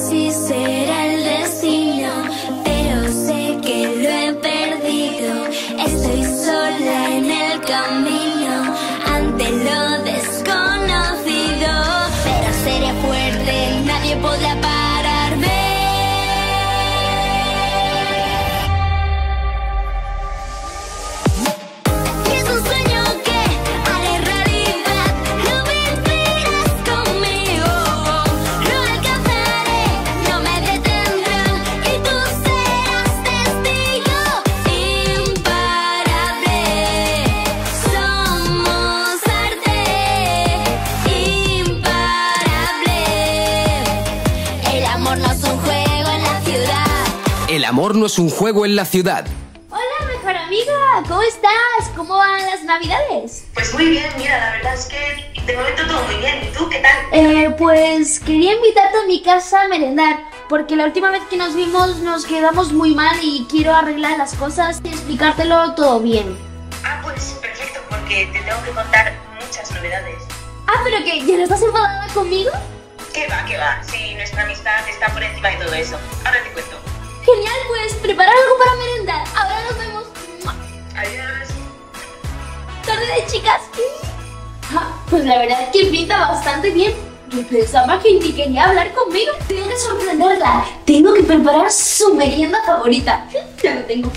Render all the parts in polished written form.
si será el destino, pero sé que lo he perdido. Estoy sola en el camino ante lo desconocido, pero seré fuerte, nadie podrá pararme. Es un sueño que haré realidad, lo vivirás conmigo. Lo alcanzaré, no me detendrán y tú serás testigo imparable. Somos arte imparable. El amor no es un juego en la ciudad. El amor no es un juego en la ciudad. Hola, mejor amiga, ¿cómo estás? ¿Cómo van las navidades? Pues muy bien, mira, la verdad es que de momento todo muy bien. ¿Y tú qué tal? Pues quería invitarte a mi casa a merendar, porque la última vez que nos vimos nos quedamos muy mal y quiero arreglar las cosas y explicártelo todo bien. Ah, pues perfecto, porque te tengo que contar muchas novedades. Ah, ¿pero qué? ¿Ya no estás enfadada conmigo? ¿Qué va, qué va? Sí, nuestra amistad está por encima de todo eso. Ahora te cuento. Genial, pues prepara algo para merendar. Ahora nos vemos. ¡Mua! Adiós. Tarde de chicas. Pues la verdad es que pinta bastante bien. Yo pensaba que ni quería hablar conmigo. Tengo que sorprenderla. Tengo que preparar su merienda favorita. Ya lo tengo.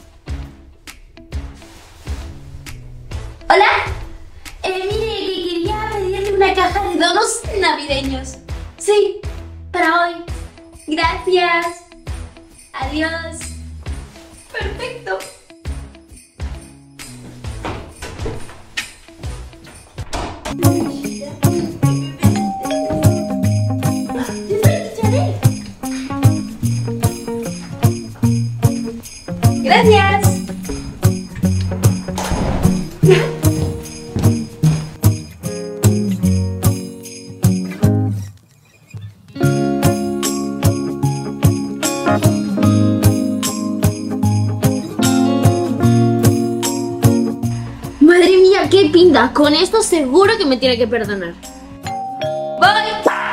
Hola. Mire, que quería pedirle una caja de donuts navideños. Sí, para hoy. Gracias. Adiós. Perfecto. Gracias. Madre mía, qué pinta. Con esto seguro que me tiene que perdonar. Voy.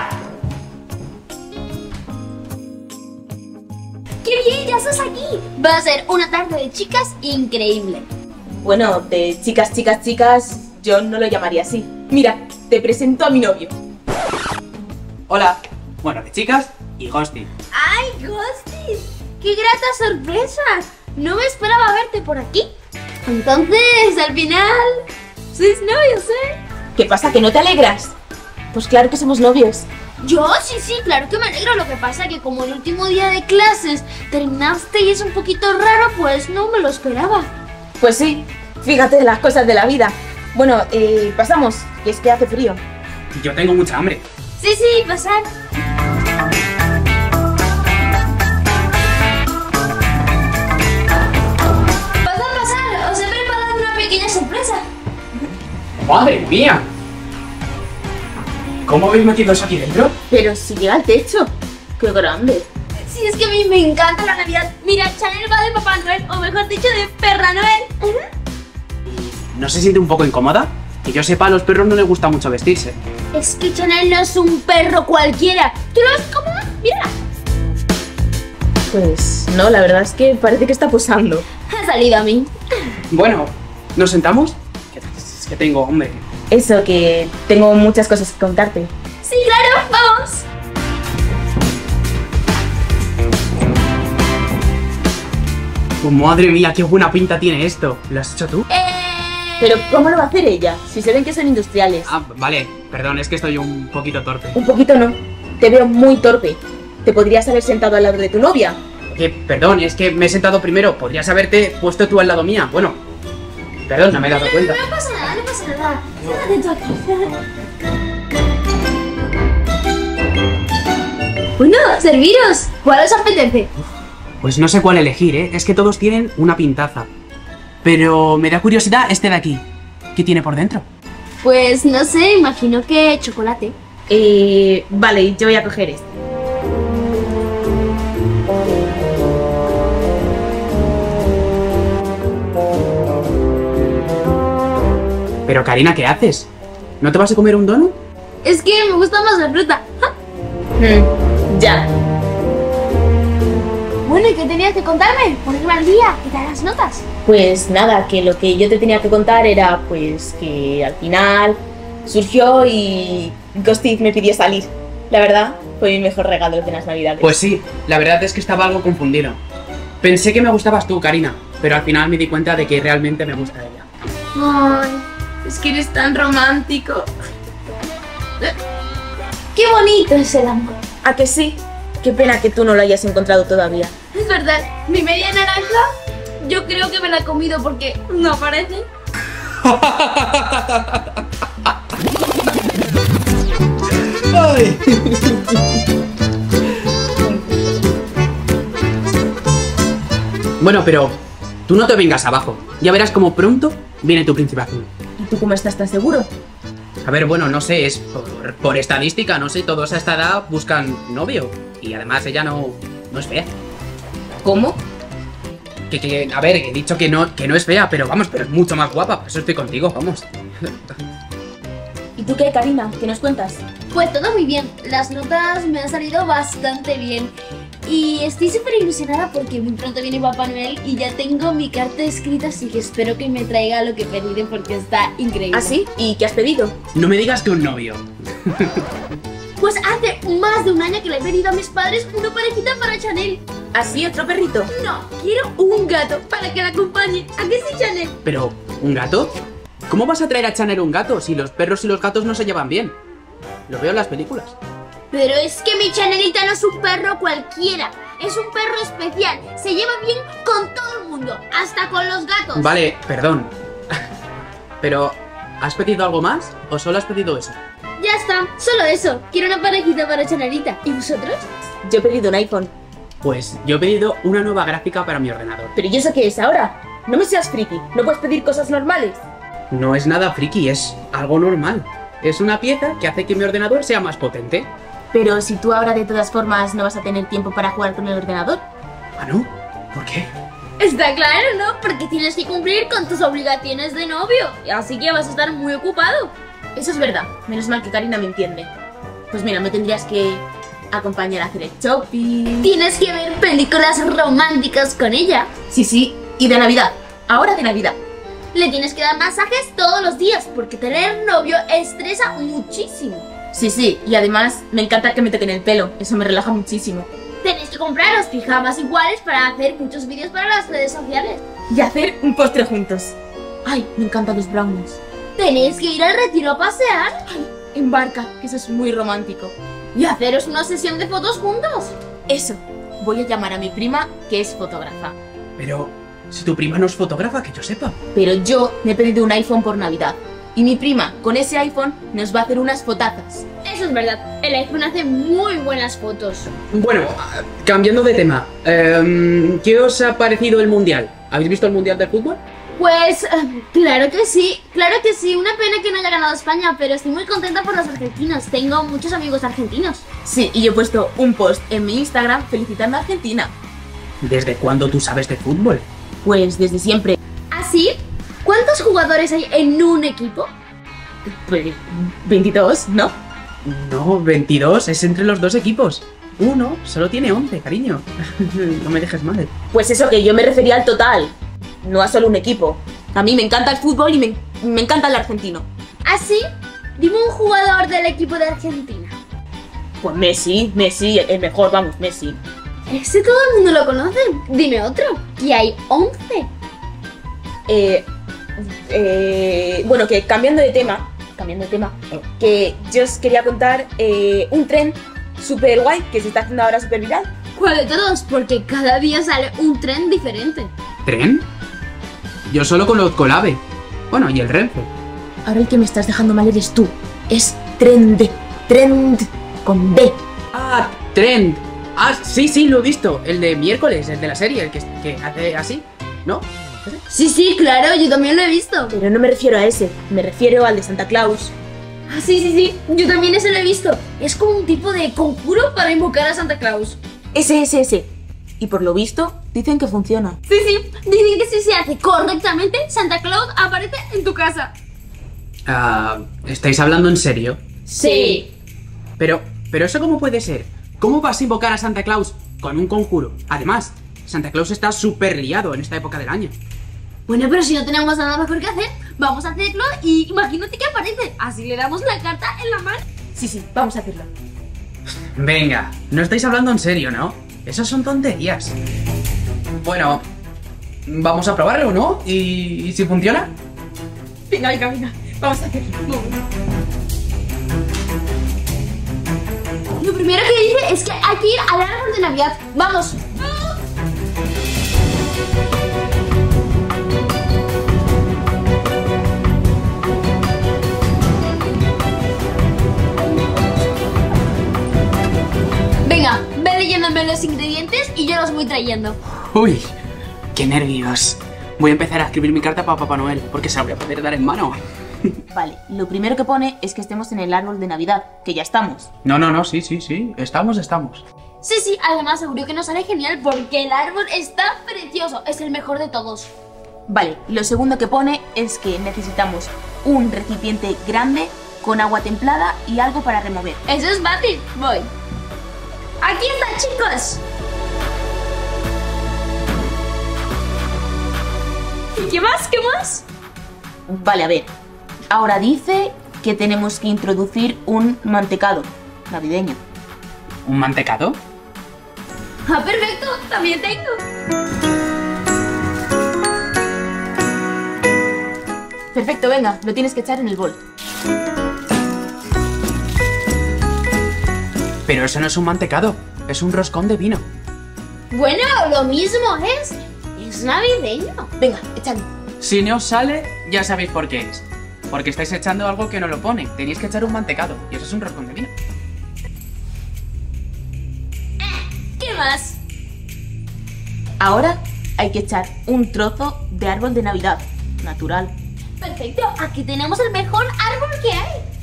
¡Qué bien! ¡Ya estás aquí! Va a ser una tarde de chicas increíble. Bueno, de chicas, chicas, chicas, yo no lo llamaría así. Mira, te presento a mi novio. Hola. Bueno, de chicas y Ghosty. ¡Ay, Ghosty! ¡Qué grata sorpresa! No me esperaba verte por aquí. Entonces, al final, sois novios, ¿eh? ¿Qué pasa, que no te alegras? Pues claro que somos novios. Yo sí, claro que me alegro. Lo que pasa que como el último día de clases terminaste y es un poquito raro, pues no me lo esperaba. Pues sí, fíjate las cosas de la vida. Bueno, pasamos, que es que hace frío. Yo tengo mucha hambre. Sí, pasad. Pasad, os he preparado una pequeña sorpresa. ¡Madre mía! ¿Cómo habéis metido eso aquí dentro? Pero si llega al techo. ¡Qué grande! Sí, es que a mí me encanta la Navidad. Mira, Chanel va de Papá Noel, o mejor dicho, de Perra Noel. ¿No se siente un poco incómoda? Que yo sepa, a los perros no les gusta mucho vestirse. Es que Chanel no es un perro cualquiera. ¿Tú lo ves cómoda? Mira. Pues no, la verdad es que parece que está posando. Ha salido a mí. Bueno, ¿nos sentamos? Es que tengo hambre. Eso, que tengo muchas cosas que contarte. Sí, claro, vamos. Pues madre mía, qué buena pinta tiene esto. ¿Lo has hecho tú? Pero ¿cómo lo va a hacer ella? Si se ven que son industriales. Ah, vale. Perdón, es que estoy un poquito torpe. Un poquito no. Te veo muy torpe. Te podrías haber sentado al lado de tu novia. Oye, perdón, es que me he sentado primero. Podrías haberte puesto tú al lado mía. Bueno, perdón, no me he dado cuenta. No pasa nada, no pasa nada. Siéntate tú aquí. Bueno, serviros. ¿Cuál os apetece? Pues no sé cuál elegir, ¿eh? Es que todos tienen una pintaza. Pero me da curiosidad este de aquí. ¿Qué tiene por dentro? Pues no sé, imagino que chocolate. Vale, yo voy a coger este. Pero Karina, ¿qué haces? ¿No te vas a comer un donut? Es que me gusta más la fruta. Ya. Bueno, ¿y qué tenías que contarme? Ponerme al día, ¿qué tal las notas? Pues nada, que lo que yo te tenía que contar era pues que al final surgió y Ghosty me pidió salir. La verdad, fue mi mejor regalo de las navidades. Pues sí, la verdad es que estaba algo confundido. Pensé que me gustabas tú, Karina, pero al final me di cuenta de que realmente me gusta ella. Ay, es que eres tan romántico. Qué bonito es el amor. ¿A que sí? Qué pena que tú no lo hayas encontrado todavía. Es verdad, mi media naranja, yo creo que me la he comido porque no aparece. Ay. Bueno, pero tú no te vengas abajo. Ya verás como pronto viene tu príncipe azul. ¿Y tú cómo estás tan seguro? A ver, bueno, no sé, es por estadística, no sé, todos a esta edad buscan novio. Y además ella no es fea. ¿Cómo? A ver, he dicho que no es fea, pero vamos, pero es mucho más guapa, por eso estoy contigo, vamos. ¿Y tú qué, Karina? ¿Qué nos cuentas? Pues todo muy bien, las notas me han salido bastante bien. Y estoy súper ilusionada porque muy pronto viene Papá Noel y ya tengo mi carta escrita, así que espero que me traiga lo que pediré porque está increíble. ¿Ah, sí? ¿Y qué has pedido? No me digas que un novio. Pues hace más de un año que le he pedido a mis padres una parejita para Chanel. ¿Así otro perrito? No, quiero un gato para que la acompañe. ¿A qué sí, Chanel? ¿Pero un gato? ¿Cómo vas a traer a Chanel un gato si los perros y los gatos no se llevan bien? Lo veo en las películas. Pero es que mi Chanelita no es un perro cualquiera. Es un perro especial. Se lleva bien con todo el mundo, hasta con los gatos. Vale, perdón. Pero, ¿has pedido algo más o solo has pedido eso? Ya está, solo eso. Quiero una parejita para Chanelita. ¿Y vosotros? Yo he pedido un iPhone. Pues yo he pedido una nueva gráfica para mi ordenador. ¿Pero y eso qué es ahora? No me seas friki, ¿no puedes pedir cosas normales? No es nada friki, es algo normal. Es una pieza que hace que mi ordenador sea más potente. Pero si tú ahora de todas formas no vas a tener tiempo para jugar con el ordenador. ¿Ah, no? ¿Por qué? Está claro, ¿no? Porque tienes que cumplir con tus obligaciones de novio. Así que vas a estar muy ocupado. Eso es verdad, menos mal que Karina me entiende. Pues mira, me tendrías que acompañar a hacer el shopping. Tienes que ver películas románticas con ella. Sí, y de Navidad, ahora de Navidad. Le tienes que dar masajes todos los días porque tener novio estresa muchísimo. Sí, y además me encanta que me toquen el pelo, eso me relaja muchísimo. Tenéis que compraros pijamas iguales para hacer muchos vídeos para las redes sociales. Y hacer un postre juntos. Ay, me encantan los brownies. Tenéis que ir al retiro a pasear. Ay, en barca, que eso es muy romántico. Y haceros una sesión de fotos juntos. Eso, voy a llamar a mi prima que es fotógrafa. Pero, si tu prima no es fotógrafa, que yo sepa. Pero yo me he pedido un iPhone por Navidad. Y mi prima, con ese iPhone, nos va a hacer unas fotazas. Eso es verdad, el iPhone hace muy buenas fotos. Bueno, cambiando de tema, ¿qué os ha parecido el Mundial? ¿Habéis visto el Mundial de fútbol? Pues, claro que sí, una pena que no haya ganado España, pero estoy muy contenta por los argentinos, tengo muchos amigos argentinos. Sí, y yo he puesto un post en mi Instagram felicitando a Argentina. ¿Desde cuándo tú sabes de fútbol? Pues desde siempre. ¿Ah, sí? ¿Cuántos jugadores hay en un equipo? Pues 22, ¿no? No, 22 es entre los dos equipos. Uno solo tiene 11, cariño. No me dejes mal. Pues eso, que yo me refería al total, no a solo un equipo. A mí me encanta el fútbol y me encanta el argentino. ¿Ah, sí? Dime un jugador del equipo de Argentina. Pues Messi, el mejor, vamos, Messi. Ese todo el mundo lo conoce. Dime otro, que hay 11. Bueno, que cambiando de tema, que yo os quería contar un tren súper guay que se está haciendo ahora súper viral. ¿Cuál de todos? Porque cada día sale un tren diferente. ¿Tren? Yo solo conozco el AVE. Bueno, y el Renfe. Ahora el que me estás dejando mal eres tú. Es trend con D. Ah, Trend. Ah, sí, lo he visto. El de miércoles, el de la serie, el que hace así, ¿no? Sí, claro, yo también lo he visto. Pero no me refiero a ese, me refiero al de Santa Claus. Ah, sí, yo también ese lo he visto. Es como un tipo de conjuro para invocar a Santa Claus. Ese. Y por lo visto, dicen que funciona. Sí, dicen que si se hace correctamente, Santa Claus aparece en tu casa. ¿Estáis hablando en serio? Sí. Pero ¿eso cómo puede ser? ¿Cómo vas a invocar a Santa Claus con un conjuro? Además, Santa Claus está súper liado en esta época del año. Bueno, pero si no tenemos nada mejor que hacer, vamos a hacerlo y imagínate que aparece. Así le damos la carta en la mano. Sí, vamos a hacerlo. Venga, no estáis hablando en serio, ¿no? Esas son tonterías. Bueno, vamos a probarlo, ¿no? ¿Y si funciona? Venga, vamos a hacerlo. Lo primero que dice es que hay que ir al árbol de Navidad. ¡Vamos! Venga, ve leyéndome los ingredientes y yo los voy trayendo. Uy, qué nervios. Voy a empezar a escribir mi carta para Papá Noel, porque se la voy a poder dar en mano. Vale, lo primero que pone es que estemos en el árbol de Navidad, que ya estamos. No, sí. Estamos. Sí, además seguro que nos sale genial porque el árbol está precioso. Es el mejor de todos. Vale, lo segundo que pone es que necesitamos un recipiente grande con agua templada y algo para remover. Eso es fácil. Voy. ¡Aquí está, chicos! ¿Y qué más? ¿Qué más? Vale, a ver. Ahora dice que tenemos que introducir un mantecado navideño. ¿Un mantecado? ¡Ah, perfecto! ¡También tengo! Perfecto, venga, lo tienes que echar en el bol. Pero eso no es un mantecado, es un roscón de vino. Bueno, lo mismo es. Es navideño. Venga, échalo. Si no os sale, ya sabéis por qué es. Porque estáis echando algo que no lo pone. Tenéis que echar un mantecado, y eso es un roscón de vino. ¿Qué más? Ahora hay que echar un trozo de árbol de Navidad, natural. Perfecto, aquí tenemos el mejor árbol que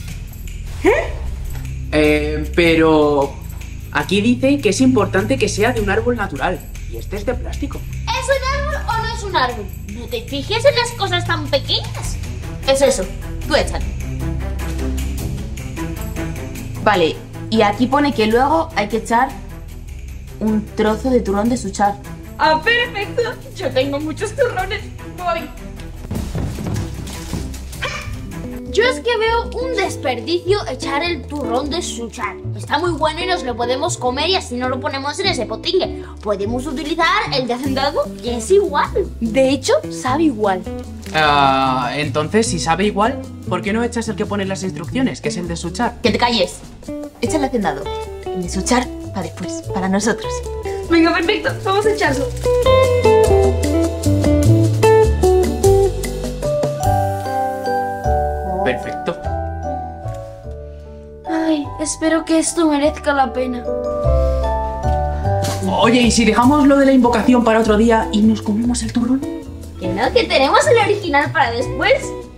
hay. Pero aquí dice que es importante que sea de un árbol natural. Y este es de plástico. ¿Es un árbol o no es un árbol? No te fijes en las cosas tan pequeñas. Eso, tú échalo. Vale, y aquí pone que luego hay que echar un trozo de turrón de Suchar. ¡Ah, perfecto! Yo tengo muchos turrones. Voy. Yo es que veo un desperdicio echar el turrón de Suchar. Está muy bueno y nos lo podemos comer y así no lo ponemos en ese potingue. Podemos utilizar el de hacendado y es igual. De hecho, sabe igual. Entonces, si sabe igual, ¿por qué no echas el que pone en las instrucciones, que es el de Suchar? ¡Que te calles! Echa el hacendado. El de Suchar para después, para nosotros. Venga, perfecto. Vamos a echarlo. Perfecto. Ay, espero que esto merezca la pena. Oye, ¿y si dejamos lo de la invocación para otro día y nos comemos el turrón? Que no, que tenemos el original para después.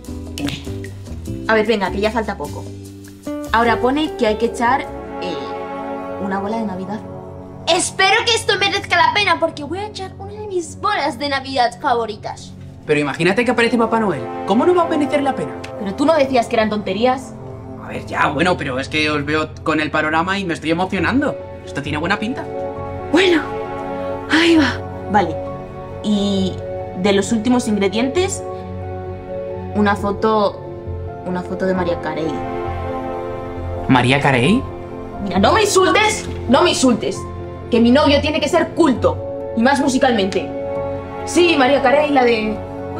A ver, venga, que ya falta poco. Ahora pone que hay que echar una bola de Navidad. Espero que esto merezca la pena porque voy a echar una de mis bolas de Navidad favoritas. Pero imagínate que aparece Papá Noel. ¿Cómo no va a merecer la pena? Pero tú no decías que eran tonterías. A ver, ya, bueno, pero es que os veo con el panorama y me estoy emocionando. Esto tiene buena pinta. Bueno, ahí va. Vale. Y de los últimos ingredientes, una foto de Mariah Carey. ¿María Carey? Mira, no me insultes, no me insultes. Que mi novio tiene que ser culto y más musicalmente. Sí, Mariah Carey, la de...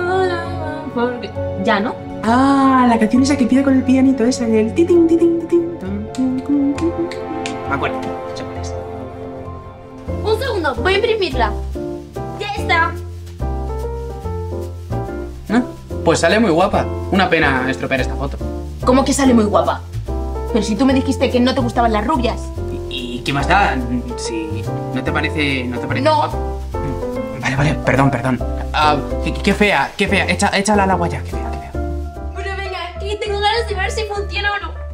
Ya, ¿no? Ah, la canción esa que pide con el pianito, esa del titín, titín, titín. Me acuerdo, sé cuál es. Un segundo, voy a imprimirla. Ya está. ¿No? Pues sale muy guapa. Una pena estropear esta foto. ¿Cómo que sale muy guapa? Pero si tú me dijiste que no te gustaban las rubias. ¿Y qué más da? Si no te parece No. guapa. Vale, perdón. Qué fea. Échala al agua ya, qué fea. Bueno, venga, que tengo ganas de ver si funciona o no.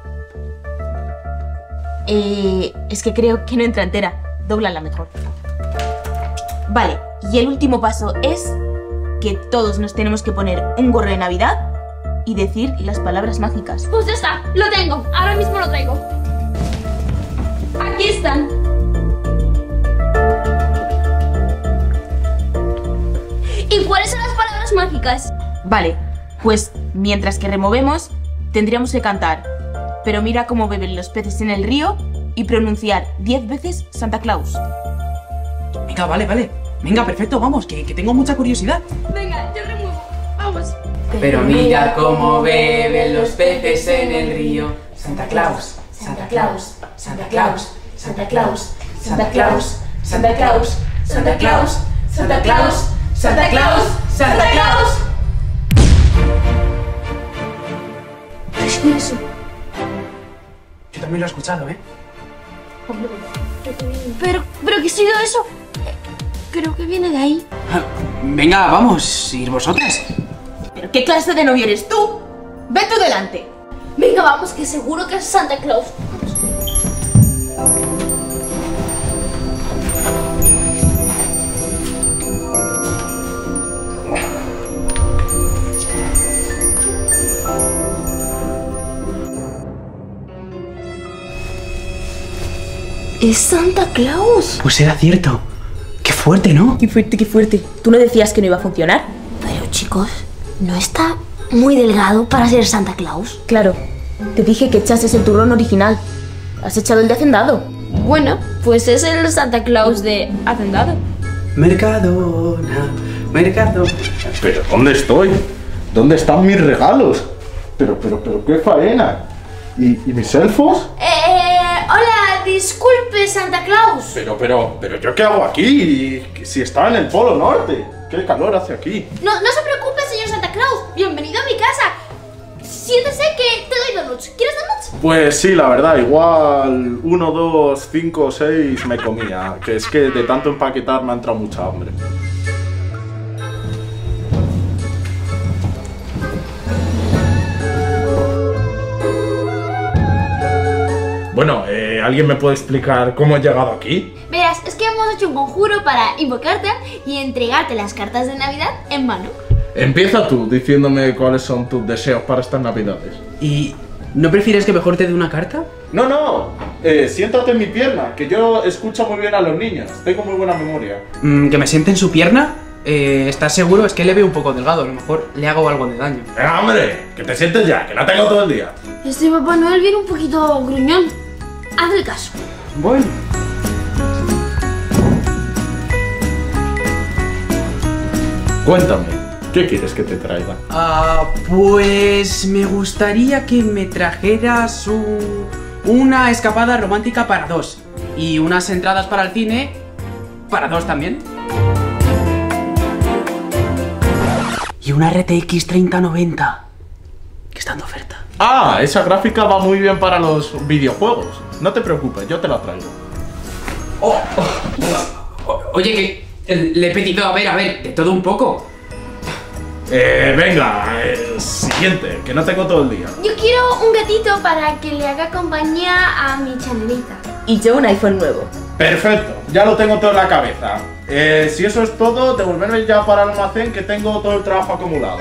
Es que creo que no entra entera. Dóblala mejor. Vale, y el último paso es que todos nos tenemos que poner un gorro de Navidad y decir las palabras mágicas. Pues ya está, lo tengo. Ahora mismo lo traigo. Aquí están. bolas mágicas. Vale, pues mientras que removemos, tendríamos que cantar. Pero mira cómo beben los peces en el río y pronunciar 10 veces Santa Claus. Venga, vale. Venga, perfecto, vamos, que tengo mucha curiosidad. Venga, yo remuevo. Vamos. Pero mira cómo beben los peces en el río. Santa Claus, Santa Claus, Santa Claus, Santa Claus, Santa Claus, Santa Claus, Santa Claus, Santa Claus, Santa Claus, Santa Claus. ¿Qué es eso? Yo también lo he escuchado, ¿eh? ¿Pero qué ha sido eso? Creo que viene de ahí. Venga, vamos, ir vosotras. ¿Pero qué clase de novio eres tú? ¡Ve tú delante! Venga, vamos, que seguro que es Santa Claus. Es Santa Claus. Pues era cierto. Qué fuerte, ¿no? Qué fuerte. ¿Tú no decías que no iba a funcionar? Pero chicos, ¿no está muy delgado para ser Santa Claus? Claro, te dije que echases el turrón original. Has echado el de hacendado. Bueno, pues es el Santa Claus de hacendado. Mercadona, Mercadona. ¿Pero dónde estoy? ¿Dónde están mis regalos? Pero qué faena. ¿Y mis elfos? Hola, disculpe, Santa Claus. Pero ¿yo qué hago aquí? Si estaba en el Polo Norte. ¿Qué calor hace aquí? No se preocupe, señor Santa Claus. Bienvenido a mi casa. Siéntese que te doy donuts. ¿Quieres donuts? Pues sí, la verdad, igual 1, 2, 5, 6 me comía. Que es que de tanto empaquetar me ha entrado mucha hambre. Bueno, ¿alguien me puede explicar cómo he llegado aquí? Verás, es que hemos hecho un conjuro para invocarte y entregarte las cartas de Navidad en mano. Empieza tú diciéndome cuáles son tus deseos para estas Navidades. ¿Y no prefieres que mejor te dé una carta? No, siéntate en mi pierna, que yo escucho muy bien a los niños, tengo muy buena memoria. ¿Que me siente en su pierna? ¿Estás seguro? Es que le veo un poco delgado, a lo mejor le hago algo de daño. ¡Venga, hombre! ¡Que te sientes ya, que no tengo todo el día! Este Papá Noel viene un poquito gruñón. Hazle caso. Bueno. Cuéntame, ¿qué quieres que te traiga? Pues me gustaría que me trajeras una escapada romántica para 2 y unas entradas para el cine para 2 también. Y una RTX 3090 que está en oferta. Ah, esa gráfica va muy bien para los videojuegos. No te preocupes, yo te la traigo. Oye, que le he pedido, a ver, de todo un poco. Venga, siguiente, que no tengo todo el día. Yo quiero un gatito para que le haga compañía a mi chanelita. Y yo un iPhone nuevo. Perfecto, ya lo tengo todo en la cabeza. Si eso es todo, devolverme ya para el almacén que tengo todo el trabajo acumulado.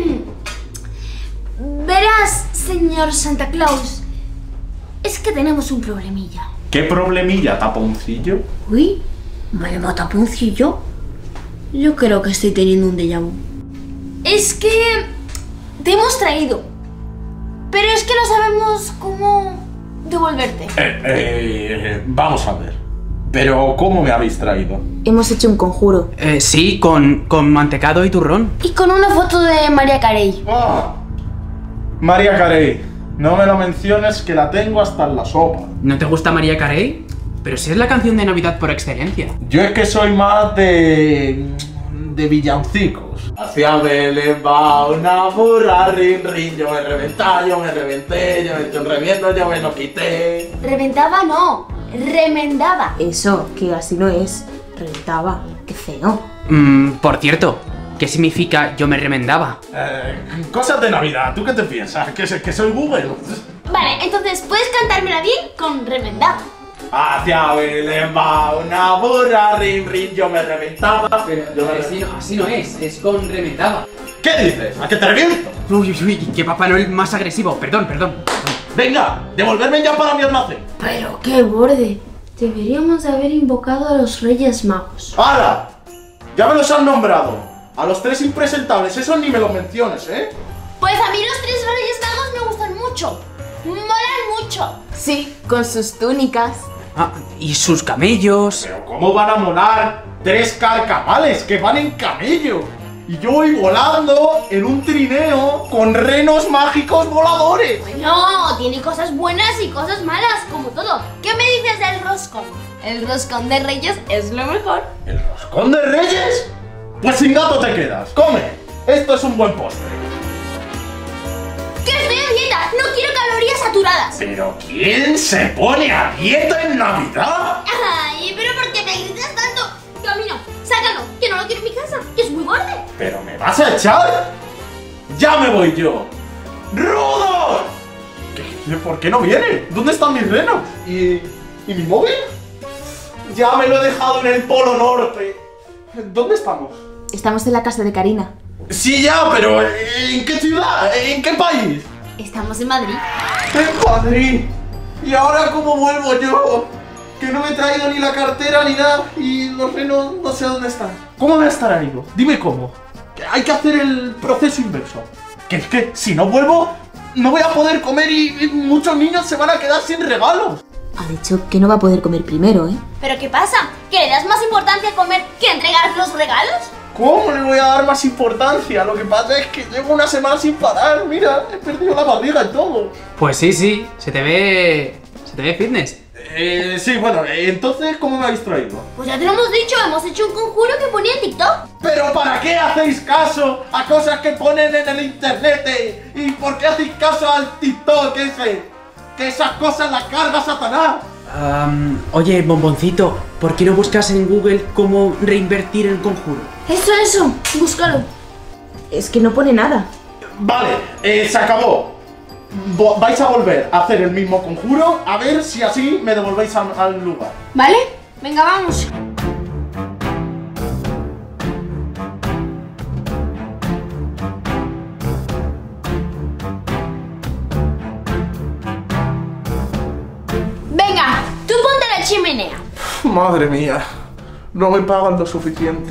Verás, señor Santa Claus, es que tenemos un problemilla. ¿Qué problemilla, taponcillo? Uy, ¿me llamo taponcillo? Yo creo que estoy teniendo un déjà vu. Es que te hemos traído, pero es que no sabemos cómo devolverte. Vamos a ver. Pero, ¿cómo me habéis traído? Hemos hecho un conjuro. Sí, con mantecado y turrón. Y con una foto de María Carey. Ah, María Carey, no me lo menciones que la tengo hasta en la sopa. ¿No te gusta María Carey? Pero si es la canción de Navidad por excelencia. Yo es que soy más de villancicos. Hacia Belén va una burra, rin, rin, yo me reventaba, yo me reventé, yo me eché un reviento, yo me lo quité. Reventaba no, remendaba. Eso, que así no es. Reventaba. Qué feo. Por cierto, ¿qué significa yo me remendaba? Cosas de Navidad, ¿tú qué te piensas? ¿Que soy Google? Vale, entonces puedes cantármela bien con remendaba. Hacia Belén va una burra, rin, rin, yo me reventaba. Pero así no es con remendaba. ¿Qué dices? ¿A qué te reviento? Uy, qué Papá Noel más agresivo. Perdón. Venga, devolverme ya para mi almacén. Pero qué borde. Deberíamos haber invocado a los Reyes Magos. ¡Hala! Ya me los han nombrado. A los 3 impresentables, eso ni me lo menciones, ¿eh? Pues a mí los 3 Reyes Magos me gustan mucho. Molan mucho. Sí, con sus túnicas. Ah, y sus camellos. Pero ¿cómo van a molar 3 carcamales que van en camello? Y yo voy volando en un trineo con renos mágicos voladores. No, tiene cosas buenas y cosas malas, como todo. ¿Qué me dices del roscón? El roscón de Reyes es lo mejor. ¿El roscón de Reyes? Pues sin gato te quedas. Come. Esto es un buen postre. ¡Que estoy a dieta! ¡No quiero calorías saturadas! ¿Pero quién se pone a dieta en Navidad? Ay, pero ¿por qué me gritas tanto? Camino, sácalo, que no lo quiero en mi casa, que es muy borde. ¿Pero me vas a echar? ¡Ya me voy yo! ¡Rudo! ¿Por qué no viene? ¿Dónde están mis renos? ¿Y mi móvil? Ya me lo he dejado en el Polo Norte. ¿Dónde estamos? Estamos en la casa de Karina. Sí, ya, pero ¿en qué ciudad? ¿En qué país? Estamos en Madrid. En Madrid. ¿Y ahora cómo vuelvo yo? Que no me he traído ni la cartera ni nada y los renos no sé dónde están. ¿Cómo voy a estar ahí? Dime cómo. Que hay que hacer el proceso inverso. Que es que si no vuelvo no voy a poder comer y muchos niños se van a quedar sin regalos. Ha dicho que no va a poder comer primero, ¿eh? ¿Pero qué pasa? ¿Que le das más importancia a comer que a entregar los regalos? ¿Cómo le voy a dar más importancia? Lo que pasa es que llevo una semana sin parar. Mira, he perdido la barriga y todo. Pues sí, se te ve fitness. Sí, bueno, entonces, ¿cómo me habéis traído? Pues ya te lo hemos dicho, hemos hecho un conjuro que ponía en TikTok. ¿Pero para qué hacéis caso a cosas que ponen en el internet? ¿Y por qué hacéis caso al TikTok ese? Que esas cosas las carga Satanás. Oye, bomboncito, ¿por qué no buscas en Google cómo reinvertir el conjuro? Eso, búscalo. Es que no pone nada. Vale, se acabó. Vais a volver a hacer el mismo conjuro, a ver si así me devolvéis al lugar. ¿Vale? Venga, vamos. Venga, tú ponte a la chimenea. Madre mía, no me pagan lo suficiente.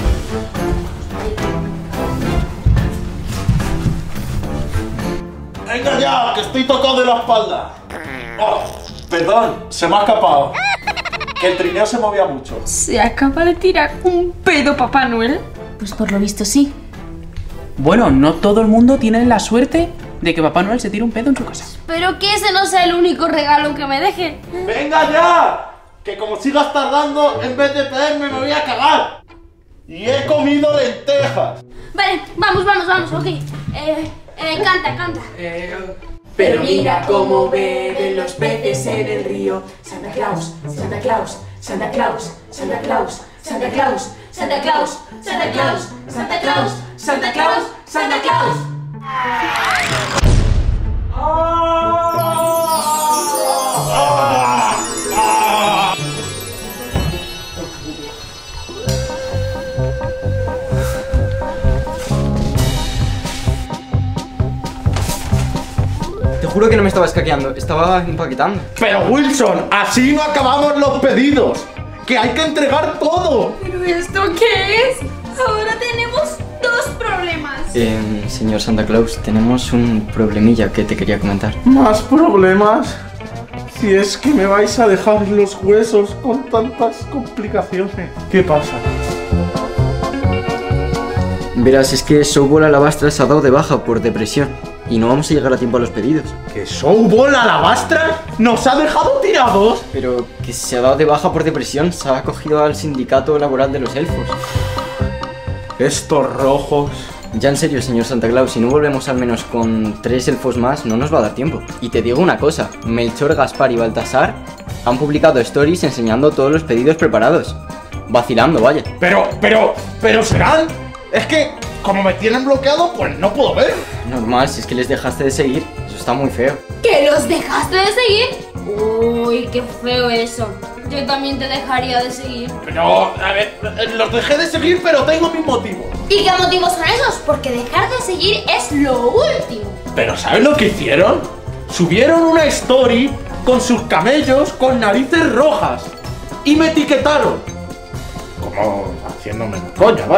Venga ya, que estoy tocado de la espalda. Oh, perdón, se me ha escapado. Que el trineo se movía mucho. ¿Se acaba de tirar un pedo Papá Noel? Pues por lo visto sí. Bueno, no todo el mundo tiene la suerte de que Papá Noel se tire un pedo en su casa. Pero que ese no sea el único regalo que me dejen. ¡Venga ya! Que como sigas tardando, en vez de pedirme me voy a cagar. Y he comido lentejas. Vale, vamos, ok. Canta. Pero mira cómo beben los peces en el río. Santa Claus, Santa Claus, Santa Claus, Santa Claus, Santa Claus, Santa Claus, Santa Claus, Santa Claus, Santa Claus, Santa Claus. Te juro que no me estaba escaqueando, estaba empaquetando. Pero Wilson, así no acabamos los pedidos. Que hay que entregar todo. ¿Pero esto qué es? Ahora tenemos dos problemas. Señor Santa Claus, tenemos un problemilla que te quería comentar. ¿Más problemas? Si es que me vais a dejar los huesos con tantas complicaciones. ¿Qué pasa? Verás, es que Showball Alabastra se ha dado de baja por depresión y no vamos a llegar a tiempo a los pedidos. ¿Que Showball Alabastra nos ha dejado tirados? Pero que se ha dado de baja por depresión, se ha acogido al sindicato laboral de los elfos. Estos rojos. Ya en serio, señor Santa Claus, si no volvemos al menos con 3 elfos más, no nos va a dar tiempo. Y te digo una cosa, Melchor, Gaspar y Baltasar han publicado stories enseñando todos los pedidos preparados. Vacilando, vaya. Pero serán... Es que, como me tienen bloqueado, pues no puedo ver. Normal, si es que les dejaste de seguir, eso está muy feo. ¿Que los dejaste de seguir? Uy, qué feo eso. Yo también te dejaría de seguir. Pero, a ver, los dejé de seguir, pero tengo mis motivos. ¿Y qué motivos son esos? Porque dejar de seguir es lo último. Pero ¿sabes lo que hicieron? Subieron una story con sus camellos con narices rojas y me etiquetaron. Como haciéndome coña, vaya.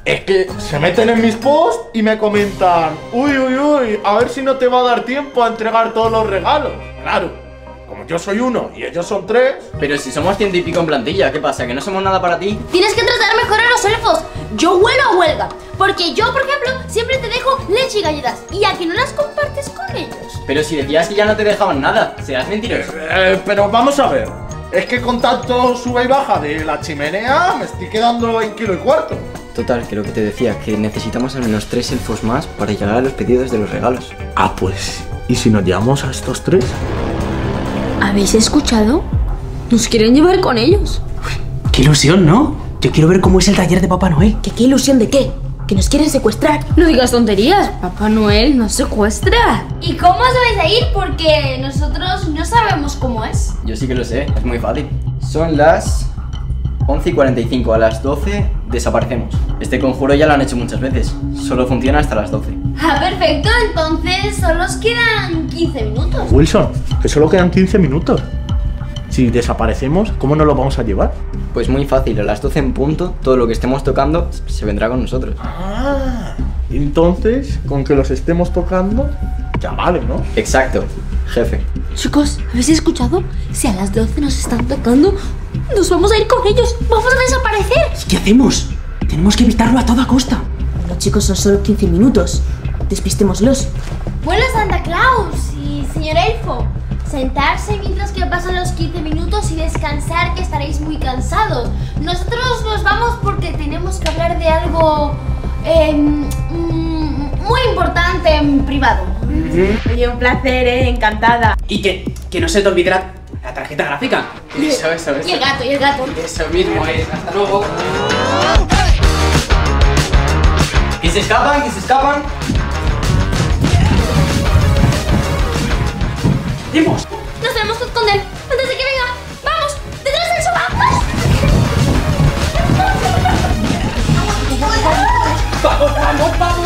Es que se meten en mis posts y me comentan: uy, uy, uy, a ver si no te va a dar tiempo a entregar todos los regalos. Claro, como yo soy uno y ellos son 3. Pero si somos 100 y pico en plantilla, ¿qué pasa? ¿Que no somos nada para ti? Tienes que tratar mejor a los elfos. Yo huelo a huelga. Porque yo, por ejemplo, siempre te dejo leche y galletas. ¿Y a que no las compartes con ellos? Pero si decías que ya no te dejaban nada, serás mentiroso. Pero vamos a ver. Es que con tanto sube y baja de la chimenea me estoy quedando en 1,25 kilos. Total, que lo que te decía, que necesitamos al menos 3 elfos más para llegar a los pedidos de los regalos. Ah, pues, ¿y si nos llevamos a estos 3? ¿Habéis escuchado? Nos quieren llevar con ellos. ¡Qué ilusión!, ¿no? Yo quiero ver cómo es el taller de Papá Noel. ¿Qué ilusión de qué? ¿Que nos quieren secuestrar? No digas tonterías. Papá Noel nos secuestra. ¿Y cómo os vais a ir? Porque nosotros no sabemos cómo es. Yo sí que lo sé, es muy fácil. Son las 11:45, a las 12 desaparecemos. Este conjuro ya lo han hecho muchas veces, solo funciona hasta las 12. Ah, perfecto, entonces solo os quedan 15 minutos. Wilson, que solo quedan 15 minutos. Si desaparecemos, ¿cómo nos lo vamos a llevar? Pues muy fácil, a las 12 en punto, todo lo que estemos tocando se vendrá con nosotros. Ah, entonces, con que los estemos tocando, ya vale, ¿no? Exacto, jefe. Chicos, ¿habéis escuchado? Si a las 12 nos están tocando, nos vamos a ir con ellos. ¡Vamos a desaparecer! ¿Qué hacemos? Tenemos que evitarlo a toda costa. Bueno, chicos, son solo 15 minutos. Despistémoslos. Bueno, Santa Claus y señor Elfo, sentarse mientras que pasan los 15 minutos y descansar, que estaréis muy cansados. Nosotros nos vamos porque tenemos que hablar de algo muy importante en privado. Oye, un placer, encantada. Y que no se te olvide la tarjeta gráfica. Eso. Y el gato, y el gato. Eso mismo es. Hasta luego. ¡Que se escapan, que se escapan! ¡Vamos! Nos tenemos que esconder antes de que venga. ¡Vamos! ¡Detrás del sofá! ¡Vamos! ¡Vamos!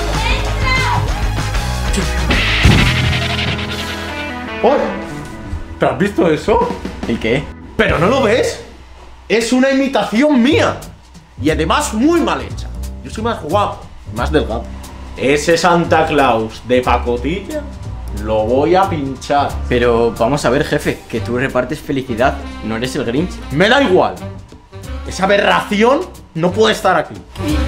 ¡Oye! ¿Te has visto eso? ¿El qué? ¿Pero no lo ves? Es una imitación mía. Y además muy mal hecha. Yo soy más guapo, más delgado. Ese Santa Claus de pacotilla lo voy a pinchar. Pero vamos a ver, jefe, que tú repartes felicidad, no eres el Grinch. Me da igual. Esa aberración no puede estar aquí.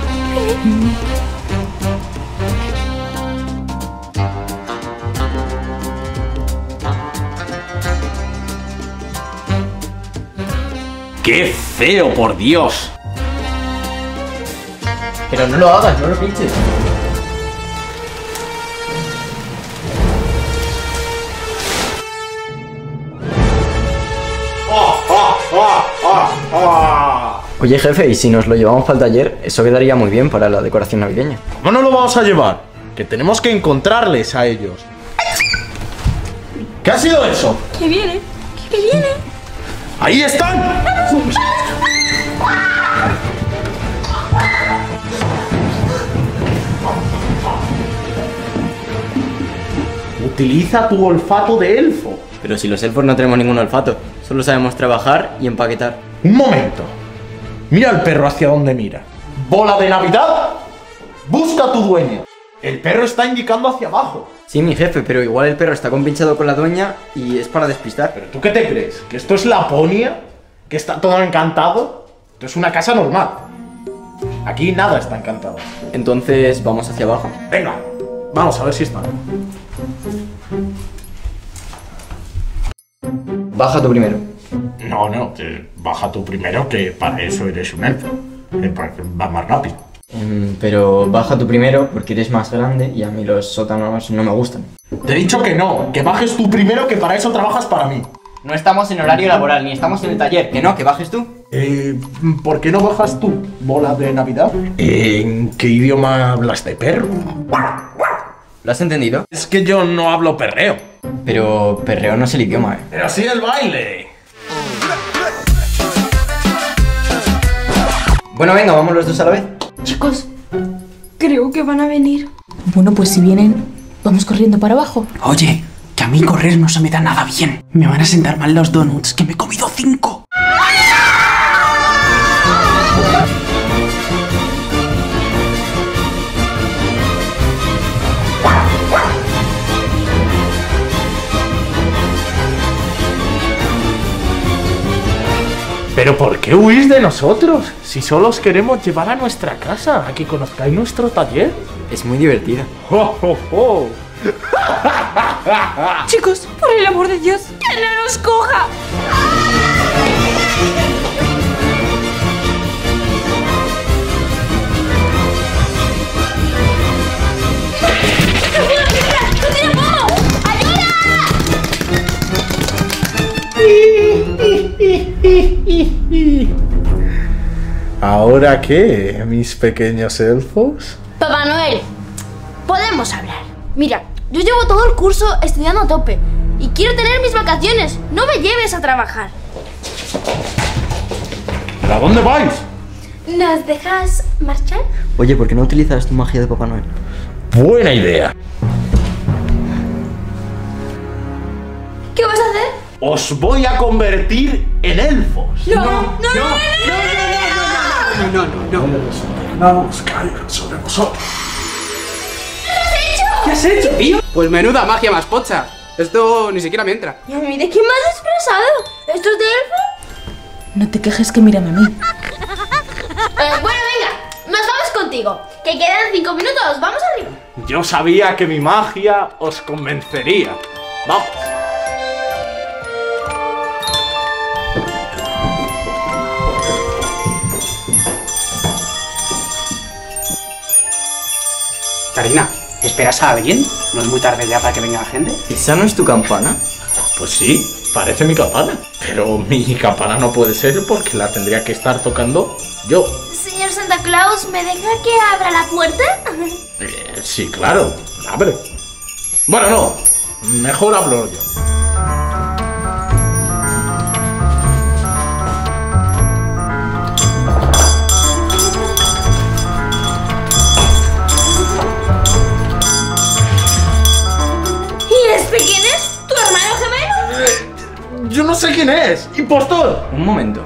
¡Qué feo, por Dios! Pero no lo hagas, no lo pinches. Oye, jefe, ¿y si nos lo llevamos para el taller? Eso quedaría muy bien para la decoración navideña. ¿Cómo no lo vamos a llevar? Que tenemos que encontrarles a ellos. ¿Qué ha sido eso? ¿Qué viene? ¿Qué viene? ¡Ahí están! Utiliza tu olfato de elfo. Pero si los elfos no tenemos ningún olfato, solo sabemos trabajar y empaquetar. Un momento. Mira el perro hacia dónde mira. ¡Bola de Navidad! ¡Busca a tu dueña! El perro está indicando hacia abajo. Sí, mi jefe, pero igual el perro está compinchado con la dueña y es para despistar. ¿Pero tú qué te crees? ¿Que esto es Laponia? ¿Que está todo encantado? Esto es una casa normal. Aquí nada está encantado. Entonces, vamos hacia abajo. Venga, vamos a ver si están. Baja tú primero. No, que baja tú primero, que para eso eres un elfo. Va más rápido. Pero baja tú primero porque eres más grande y a mí los sótanos no me gustan. Te he dicho que no, que bajes tú primero, que para eso trabajas para mí. No estamos en horario laboral, ni estamos en el taller. Que no, que bajes tú. ¿Por qué no bajas tú, bola de Navidad? ¿En qué idioma hablas de perro? ¿Lo has entendido? Es que yo no hablo perreo. Pero perreo no es el idioma, Pero sí el baile. Bueno, venga, vamos los dos a la vez. Chicos, creo que van a venir. Bueno, pues si vienen, vamos corriendo para abajo. Oye, que a mí correr no se me da nada bien. Me van a sentar mal los donuts, que me he comido 5. ¿Pero por qué huís de nosotros? Si solo os queremos llevar a nuestra casa, a que conozcáis nuestro taller. Es muy divertida. ¡Oh, oh, oh! Chicos, por el amor de Dios, que no nos coja. ¿Ahora qué, mis pequeños elfos? Papá Noel, podemos hablar. Mira, yo llevo todo el curso estudiando a tope y quiero tener mis vacaciones. No me lleves a trabajar. ¿Pero a dónde vais? ¿Nos dejas marchar? Oye, ¿por qué no utilizas tu magia de Papá Noel? Buena idea. ¿Qué vas a hacer? Os voy a convertir en elfos. No. Vamos, caer sobre vosotros. ¿Qué has hecho, tío? Pues menuda magia más pocha. Esto ni siquiera me entra. ¿Y a mí de qué me has expresado? ¿Esto es de elfo? No te quejes que mírame a mí. Bueno, venga, nos vamos contigo. Que quedan 5 minutos, vamos arriba. Yo sabía que mi magia os convencería. Vamos. Karina, ¿esperas a alguien? ¿No es muy tarde ya para que venga la gente? ¿Esa no es tu campana? Pues sí, parece mi campana. Pero mi campana no puede ser porque la tendría que estar tocando yo. Señor Santa Claus, ¿me deja que abra la puerta? Sí, claro, abre. Bueno, no, mejor hablo yo. ¿Y este quién es? ¿Tu hermano gemelo? Yo no sé quién es, impostor. Un momento.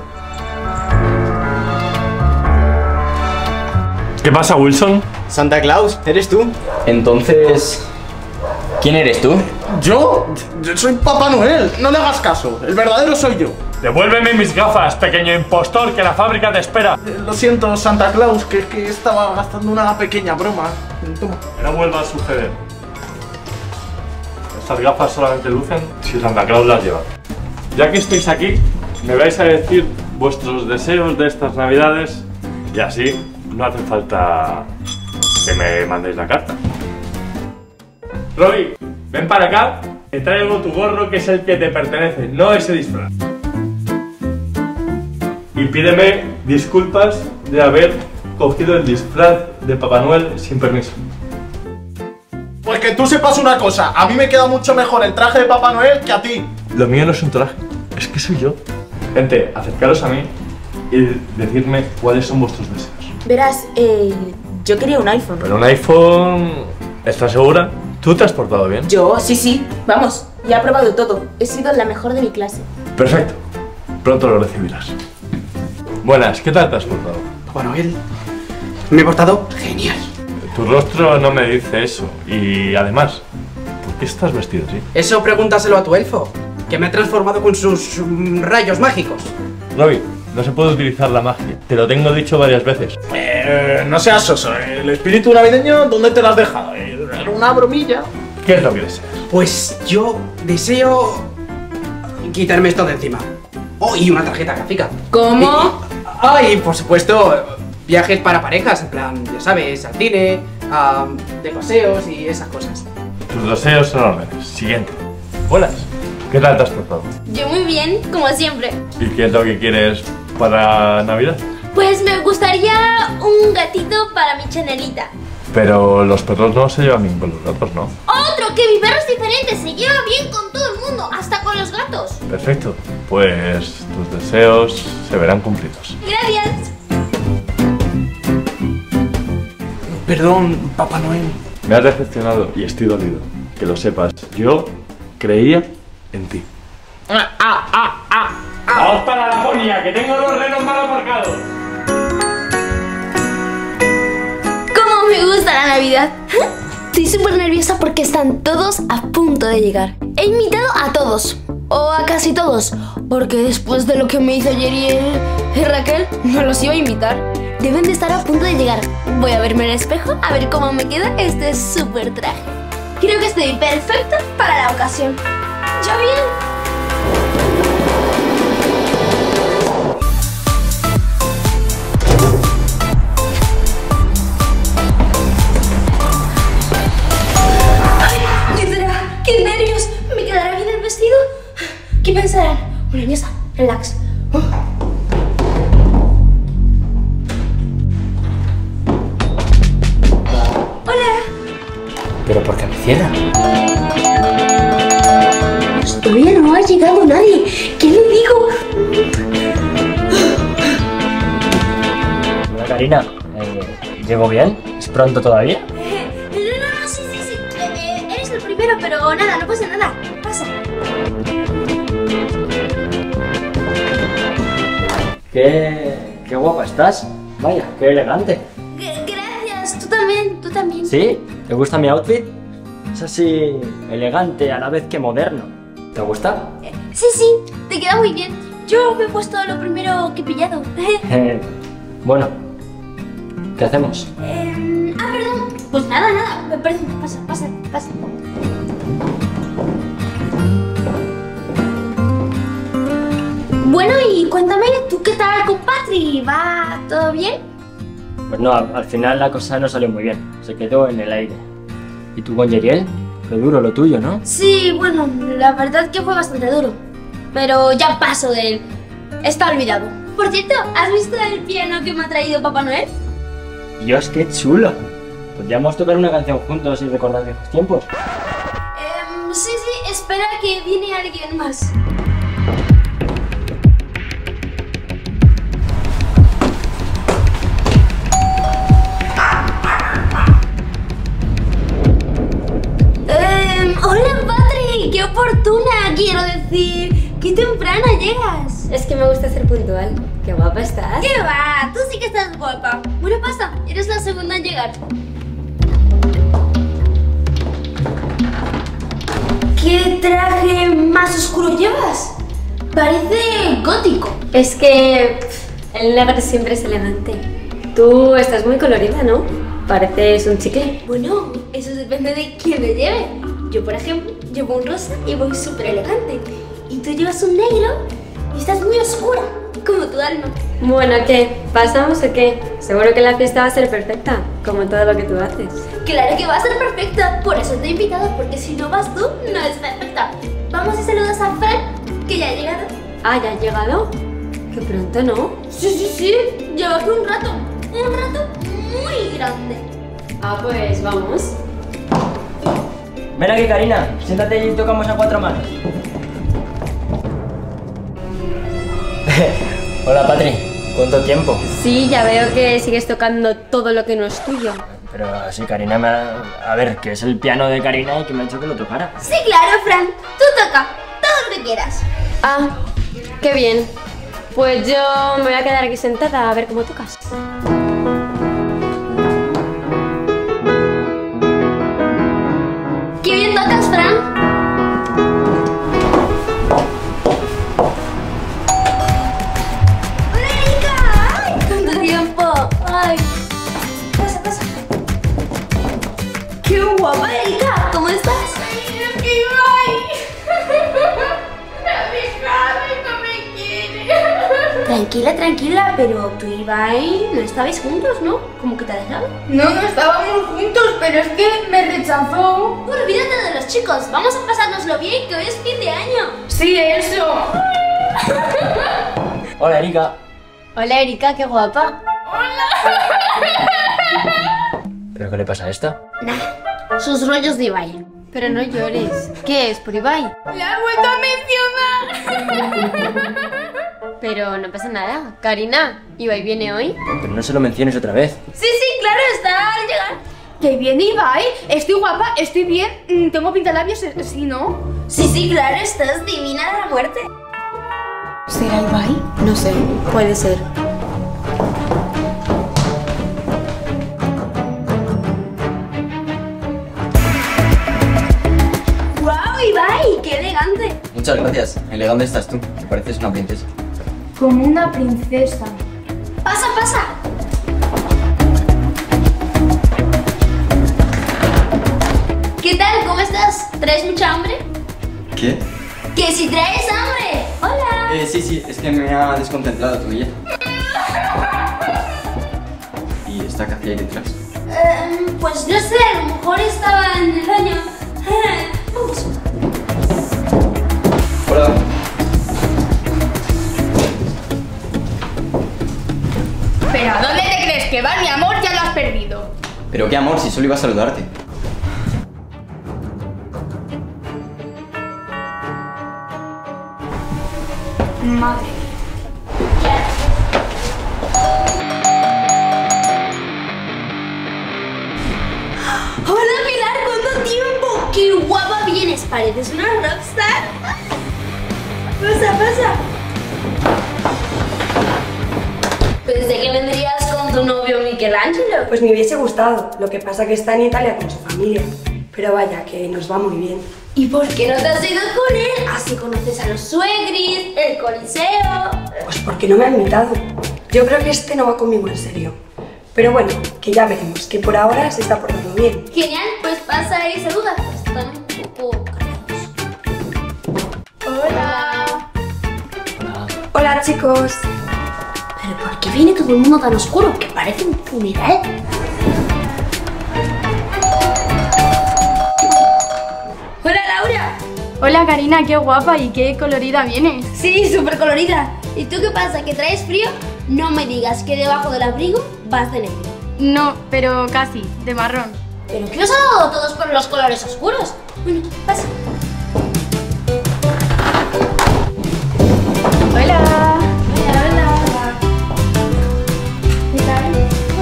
¿Qué pasa, Wilson? Santa Claus, ¿eres tú? Entonces, ¿quién eres tú? Yo soy Papá Noel, no le hagas caso, el verdadero soy yo. Devuélveme mis gafas, pequeño impostor, que la fábrica te espera. Lo siento, Santa Claus, que estaba gastando una pequeña broma. Toma. Que no vuelva a suceder. Estas gafas solamente lucen si Santa Claus las lleva. Ya que estáis aquí, me vais a decir vuestros deseos de estas navidades y así no hace falta que me mandéis la carta. Robbie, ven para acá, te traigo tu gorro que es el que te pertenece, no ese disfraz. Y pídeme disculpas de haber cogido el disfraz de Papá Noel sin permiso. Pues que tú sepas una cosa, a mí me queda mucho mejor el traje de Papá Noel que a ti. Lo mío no es un traje, es que soy yo. Gente, acercaros a mí y decidme cuáles son vuestros deseos. Verás, yo quería un iPhone. Pero un iPhone... ¿Estás segura? ¿Tú te has portado bien? Yo, sí, vamos, ya he probado todo. He sido la mejor de mi clase. Perfecto, pronto lo recibirás. Buenas, ¿qué tal te has portado? Papá Noel, me he portado genial. Tu rostro no me dice eso. Y además, ¿por qué estás vestido así? Eso pregúntaselo a tu elfo, que me ha transformado con sus rayos mágicos. Robbie, no se puede utilizar la magia. Te lo tengo dicho varias veces. No seas soso, el espíritu navideño, ¿dónde te lo has dejado? Era una bromilla. ¿Qué es lo que deseas? Pues yo deseo quitarme esto de encima. Oh, y una tarjeta gráfica. ¿Cómo? Y por supuesto, viajes para parejas, en plan, ya sabes, al cine, de paseos y esas cosas. Tus deseos son órdenes. Siguiente. Buenas, ¿qué tal te has portado? Yo muy bien, como siempre. ¿Y qué es lo que quieres para Navidad? Pues me gustaría un gatito para mi chanelita. Pero los perros no se llevan bien con los gatos, ¿no? Otro, que mi perro es diferente, se lleva bien con todo el mundo, hasta con los gatos. Perfecto, pues tus deseos se verán cumplidos. Gracias. Perdón, Papá Noel. Me has decepcionado y estoy dolido. Que lo sepas, yo creía en ti. ¡Vamos para la ponía, que tengo los renos mal aparcados! ¡Cómo me gusta la Navidad! Estoy súper nerviosa porque están todos a punto de llegar. He invitado a todos. O a casi todos, porque después de lo que me hizo Yeriel y Raquel, no los iba a invitar. Deben de estar a punto de llegar. Voy a verme en el espejo a ver cómo me queda este súper traje. Creo que estoy perfecta para la ocasión. ¿Ya bien? ¡Qué nervios! ¿Me quedará bien el vestido? ¿Qué pensarán? Bueno, ya está. Relax. ¡Hola! ¿Pero por qué me cierra? Pues todavía no ha llegado nadie. ¿Qué le digo? Hola, Karina. ¿Llego bien? ¿Es pronto todavía? No, sí. Eres el primero, pero nada, no pasa nada. Pasa. Qué guapa estás. Vaya, qué elegante. Gracias, tú también. ¿Sí? ¿Te gusta mi outfit? Es así elegante a la vez que moderno. ¿Te gusta? Sí, te queda muy bien. Yo me he puesto lo primero que he pillado. Bueno, ¿qué hacemos? Perdón. Pues nada. Perdón, pasa. Bueno, y cuéntame, ¿tú qué tal con Patri? ¿Va todo bien? Pues no, al final la cosa no salió muy bien. Se quedó en el aire. ¿Y tú con Yeriel? Qué duro lo tuyo, ¿no? Sí, bueno, la verdad que fue bastante duro. Pero ya paso de él. Está olvidado. Por cierto, ¿has visto el piano que me ha traído Papá Noel? Dios, qué chulo. Podríamos tocar una canción juntos y recordar viejos tiempos. Sí, espera que viene alguien más. Hola, Patri, qué oportuna, quiero decir. Qué temprana llegas. Es que me gusta ser puntual. Qué guapa estás. ¿Qué va? Tú sí que estás guapa. Bueno, pasa, eres la segunda en llegar. ¿Qué traje más oscuro llevas? Parece gótico. Es que el negro siempre es elegante. Tú estás muy colorida, ¿no? Pareces un chicle. Bueno, eso depende de quién me lleve. Yo, por ejemplo, llevo un rosa y voy súper elegante. Y tú llevas un negro y estás muy oscura, como tu alma. Bueno, ¿qué? ¿Pasamos o qué? Seguro que la fiesta va a ser perfecta, como todo lo que tú haces. Claro que va a ser perfecta, por eso te he invitado, porque si no vas tú, no es perfecta. Vamos y saludas a Fran, que ya ha llegado. Ah, ¿ya ha llegado? Qué pronto, ¿no? Sí, lleva aquí un rato muy grande. Ah, pues vamos. Ven aquí, Karina, siéntate y tocamos a cuatro manos. Hola, Patri, ¿cuánto tiempo? Sí, ya veo que sigues tocando todo lo que no es tuyo. Pero sí, Karina me ha... A ver, que es el piano de Karina y que me ha dicho que lo tocara. Sí, claro, Fran, tú toca todo lo que quieras. Ah, qué bien. Pues yo me voy a quedar aquí sentada a ver cómo tocas. ¡Qué bien tocas, Fran! ¡Hola, Erika! ¡Ay, cuánto tiempo! ¡Ay! Pasa. ¡Qué guapa, Erika! ¿Cómo estás? ¡Ay, es que Ibai! No me quiere. Tranquila, pero tú y Ibai no estabais juntos, ¿no? ¿Cómo que te ha dejado? No estábamos juntos, pero es que me rechazó. Olvídate de los chicos, vamos a pasárnoslo bien, que hoy es fin de año. Sí, eso. Hola, Erika. Hola, Erika, qué guapa. ¿Pero qué le pasa a esta? Nah, sus rollos de Ibai. Pero no llores. ¿Qué es, por Ibai? ¡Le has vuelto a mencionar! Pero no pasa nada. Karina, ¿Ibai viene hoy? Pero no se lo menciones otra vez. Sí, claro, está al llegar. ¡Que viene Ibai! Estoy guapa, estoy bien. Tengo pintalabios, sí, ¿no? Sí, claro, estás divina de la muerte. ¿Será Ibai? No sé, puede ser. ¡Guau, Ibai! ¡Qué elegante! Muchas gracias. Elegante estás tú. Me pareces una princesa. Como una princesa. ¡Pasa, pasa! ¿Qué tal? ¿Cómo estás? ¿Traes mucha hambre? ¿Qué? ¡Que si traes hambre! ¡Hola! Sí, es que me ha descontemplado tu belleza. ¿Y esta que hacía ahí detrás? Pues no sé, a lo mejor estaba en el baño. Vamos. Hola. Pero ¿a dónde te crees que vas, mi amor? Ya lo has perdido. Pero qué amor, si solo iba a saludarte. Madre. Hola Pilar, ¿cuánto tiempo? ¡Qué guapa vienes! Pareces una rockstar. Pasa, pasa. Pensé que vendrías con tu novio Michelangelo. Pues me hubiese gustado, lo que pasa que está en Italia con su familia. Pero vaya, que nos va muy bien. ¿Y por qué no te has ido con él? Así conoces a los suegris, el coliseo. Pues porque no me ha invitado. Yo creo que este no va conmigo en serio. Pero bueno, que ya veremos, que por ahora se está portando bien. Genial, pues pasa y saluda. Están un poco callados. Hola. Hola chicos. ¿Pero por qué viene todo el mundo tan oscuro? Que parece un funeral. Hola Laura. Hola Karina, qué guapa y qué colorida vienes. Sí, súper colorida. ¿Y tú qué pasa? ¿Que traes frío? No me digas que debajo del abrigo vas de negro. No, pero casi, de marrón. ¿Pero qué os ha dado a todos por los colores oscuros? Bueno, pasa. Hola. Hola, hola. ¿Qué tal?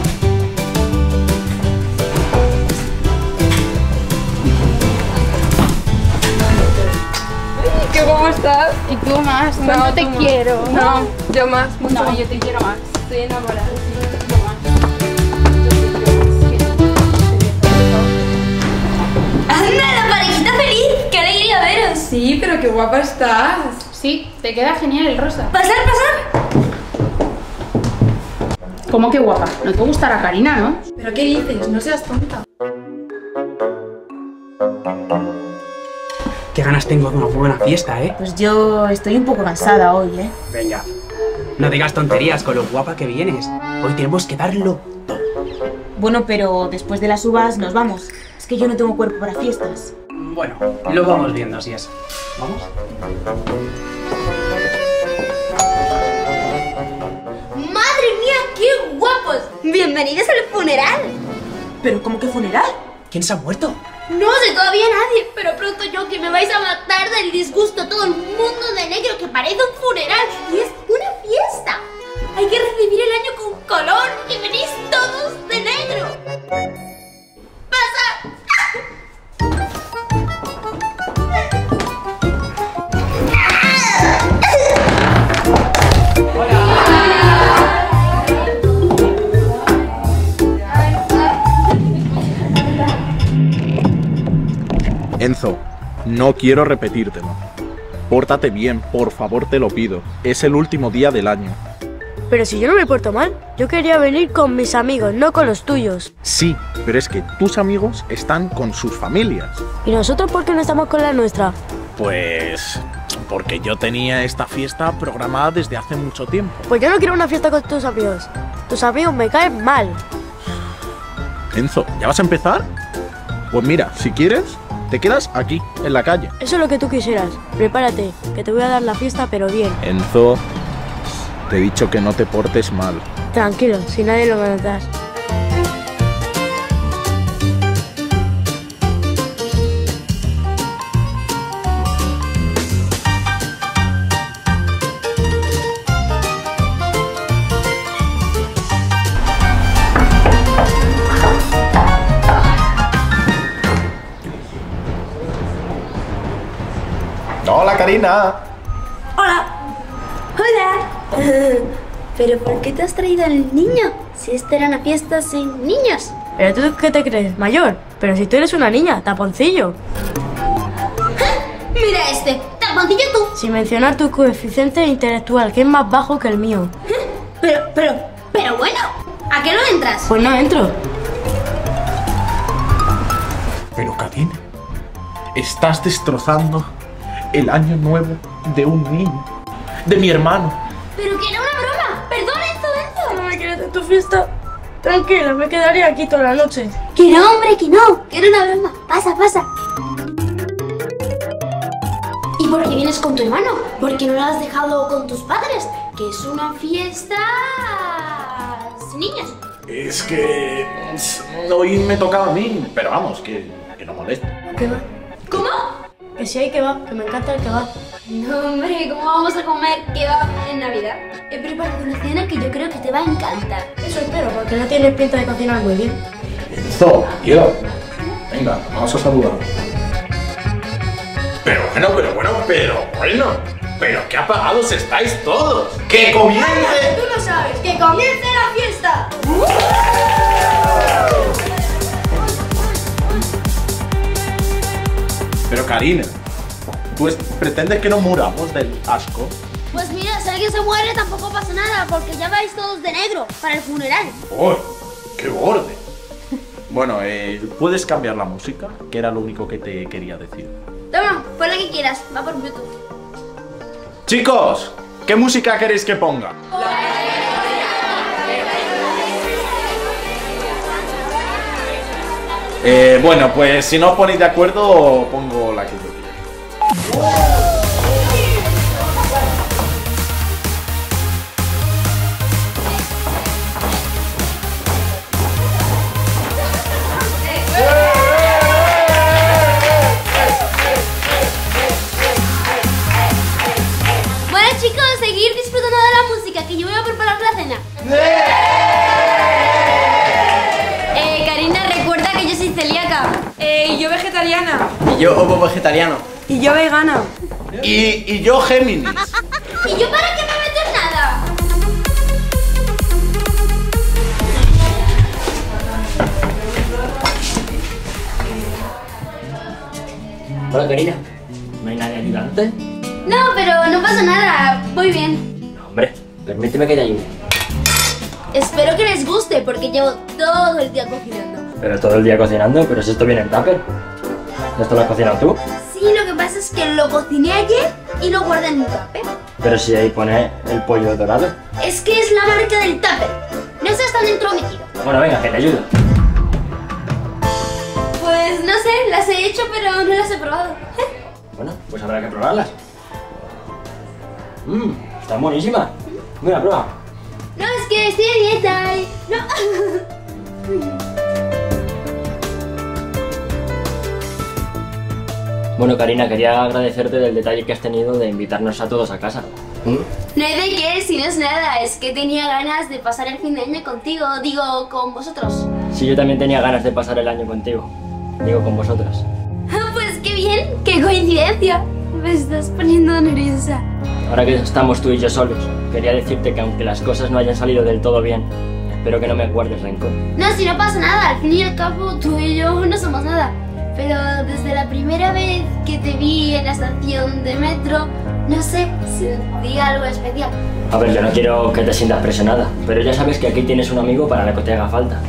¿Qué guapo estás? ¿Y tú más? ¿Cuánto te quiero? No, yo más. No, yo te quiero más. Estoy enamorada. ¡Anda, la parejita feliz! ¡Qué alegría veros! Sí, pero qué guapa estás. Sí, te queda genial el rosa. ¡Pasar, pasar! ¿Cómo que guapa? No te gustará Karina, ¿no? ¿Pero qué dices? No seas tonta. Qué ganas tengo de una buena fiesta, ¿eh? Pues yo estoy un poco cansada hoy, ¿eh? Venga, no digas tonterías con lo guapa que vienes. Hoy tenemos que darlo todo. Bueno, pero después de las uvas nos vamos. Es que yo no tengo cuerpo para fiestas. Bueno, lo vamos viendo si es. ¿Vamos? ¡Madre mía, qué guapos! ¡Bienvenidos al funeral! ¿Pero cómo que funeral? ¿Quién se ha muerto? No sé todavía nadie, pero pronto yo que me vais a matar del disgusto todo el mundo de negro que parece un funeral y es una fiesta. Hay que recibir el año con color y venís todos de negro. ¡Pasa! Enzo, no quiero repetírtelo. Pórtate bien, por favor te lo pido. Es el último día del año. Pero si yo no me porto mal, yo quería venir con mis amigos, no con los tuyos. Sí, pero es que tus amigos están con sus familias. ¿Y nosotros por qué no estamos con la nuestra? Pues porque yo tenía esta fiesta programada desde hace mucho tiempo. Pues yo no quiero una fiesta con tus amigos. Tus amigos me caen mal. Enzo, ¿ya vas a empezar? Pues mira, si quieres, te quedas aquí, en la calle. Eso es lo que tú quisieras. Prepárate, que te voy a dar la fiesta, pero bien. Enzo, te he dicho que no te portes mal. Tranquilo, si nadie lo va a notar. ¡Hola, Karina! ¡Hola! ¡Hola! ¿Pero por qué te has traído al niño? Si esta era una fiesta sin niños. ¿Pero tú qué te crees? ¿Mayor? Pero si tú eres una niña, taponcillo. ¡Ja! ¡Mira este! taponcillo tú. Sin mencionar tu coeficiente intelectual, que es más bajo que el mío. Pero bueno, ¿a qué no entras? Pues no entro. Pero Karina, estás destrozando el año nuevo de un niño, de mi hermano. Pero que era una broma. Perdón, Enzo. No me quieres de tu fiesta. Tranquila, me quedaría aquí toda la noche. Que no, hombre, que no. Que era una broma. Pasa. ¿Y por qué vienes con tu hermano? ¿Por qué no lo has dejado con tus padres? Que es una fiesta sin niños. Es que hoy me tocaba a mí, pero vamos, que no molesta. ¿Qué va? ¿Cómo? Que sí hay kebab, que me encanta el kebab. No, hombre, ¿cómo vamos a comer kebab en Navidad? He preparado una cena que yo creo que te va a encantar. Eso espero, porque no tienes pinta de cocinar muy bien. Enzo, tío, venga, vamos a saludar. Pero bueno, pero qué apagados estáis todos. ¡Que comience! ¡Tú no sabes! ¡Que comience la fiesta! Pero Karina, pues pretendes que nos muramos del asco. Pues mira, si alguien se muere tampoco pasa nada, porque ya vais todos de negro para el funeral. ¡Oh, qué borde! Bueno, ¿puedes cambiar la música? Que era lo único que te quería decir. Toma, pon la que quieras, va por Bluetooth. Chicos, ¿qué música queréis que ponga? Bueno, pues si no os ponéis de acuerdo, pongo la que yo quiero. Bueno chicos, seguir disfrutando de la música, que yo voy a preparar la cena. Karina, recuerda que yo soy celíaca. Y yo vegetariana. Y yo ovo vegetariano. Y yo vegana. Y yo Géminis. ¿Y yo para qué me metes nada? Hola, Karina. ¿No hay nadie ayudante? No, pero no pasa nada, voy bien. Hombre, permíteme que te ayude. Espero que les guste, porque llevo todo el día cocinando. Pero todo el día cocinando, pero si esto viene en tupper. ¿Esto lo has cocinado tú? Sí, lo que pasa es que lo cociné ayer y lo guardé en un tupper. Pero si ahí pone el pollo dorado. Es que es la marca del tupper. No seas tan entrometido. Bueno, venga, que te ayudo. Pues no sé, las he hecho, pero no las he probado. Bueno, pues habrá que probarlas. Están buenísimas. Mira, prueba. No, es que estoy de dieta y... No. Bueno, Karina, quería agradecerte del detalle que has tenido de invitarnos a todos a casa. No hay de qué, si no es nada. Es que tenía ganas de pasar el fin de año contigo, digo, con vosotros. Sí, yo también tenía ganas de pasar el año contigo. Digo, con vosotros. Pues qué bien, qué coincidencia. Me estás poniendo nerviosa. Ahora que estamos tú y yo solos, quería decirte que aunque las cosas no hayan salido del todo bien, espero que no me guardes rencor. No, si no pasa nada, al fin y al cabo tú y yo no somos nada. Pero desde la primera vez que te vi en la estación de metro, no sé, sentí algo especial. A ver, yo no quiero que te sientas presionada, pero ya sabes que aquí tienes un amigo para lo que te haga falta.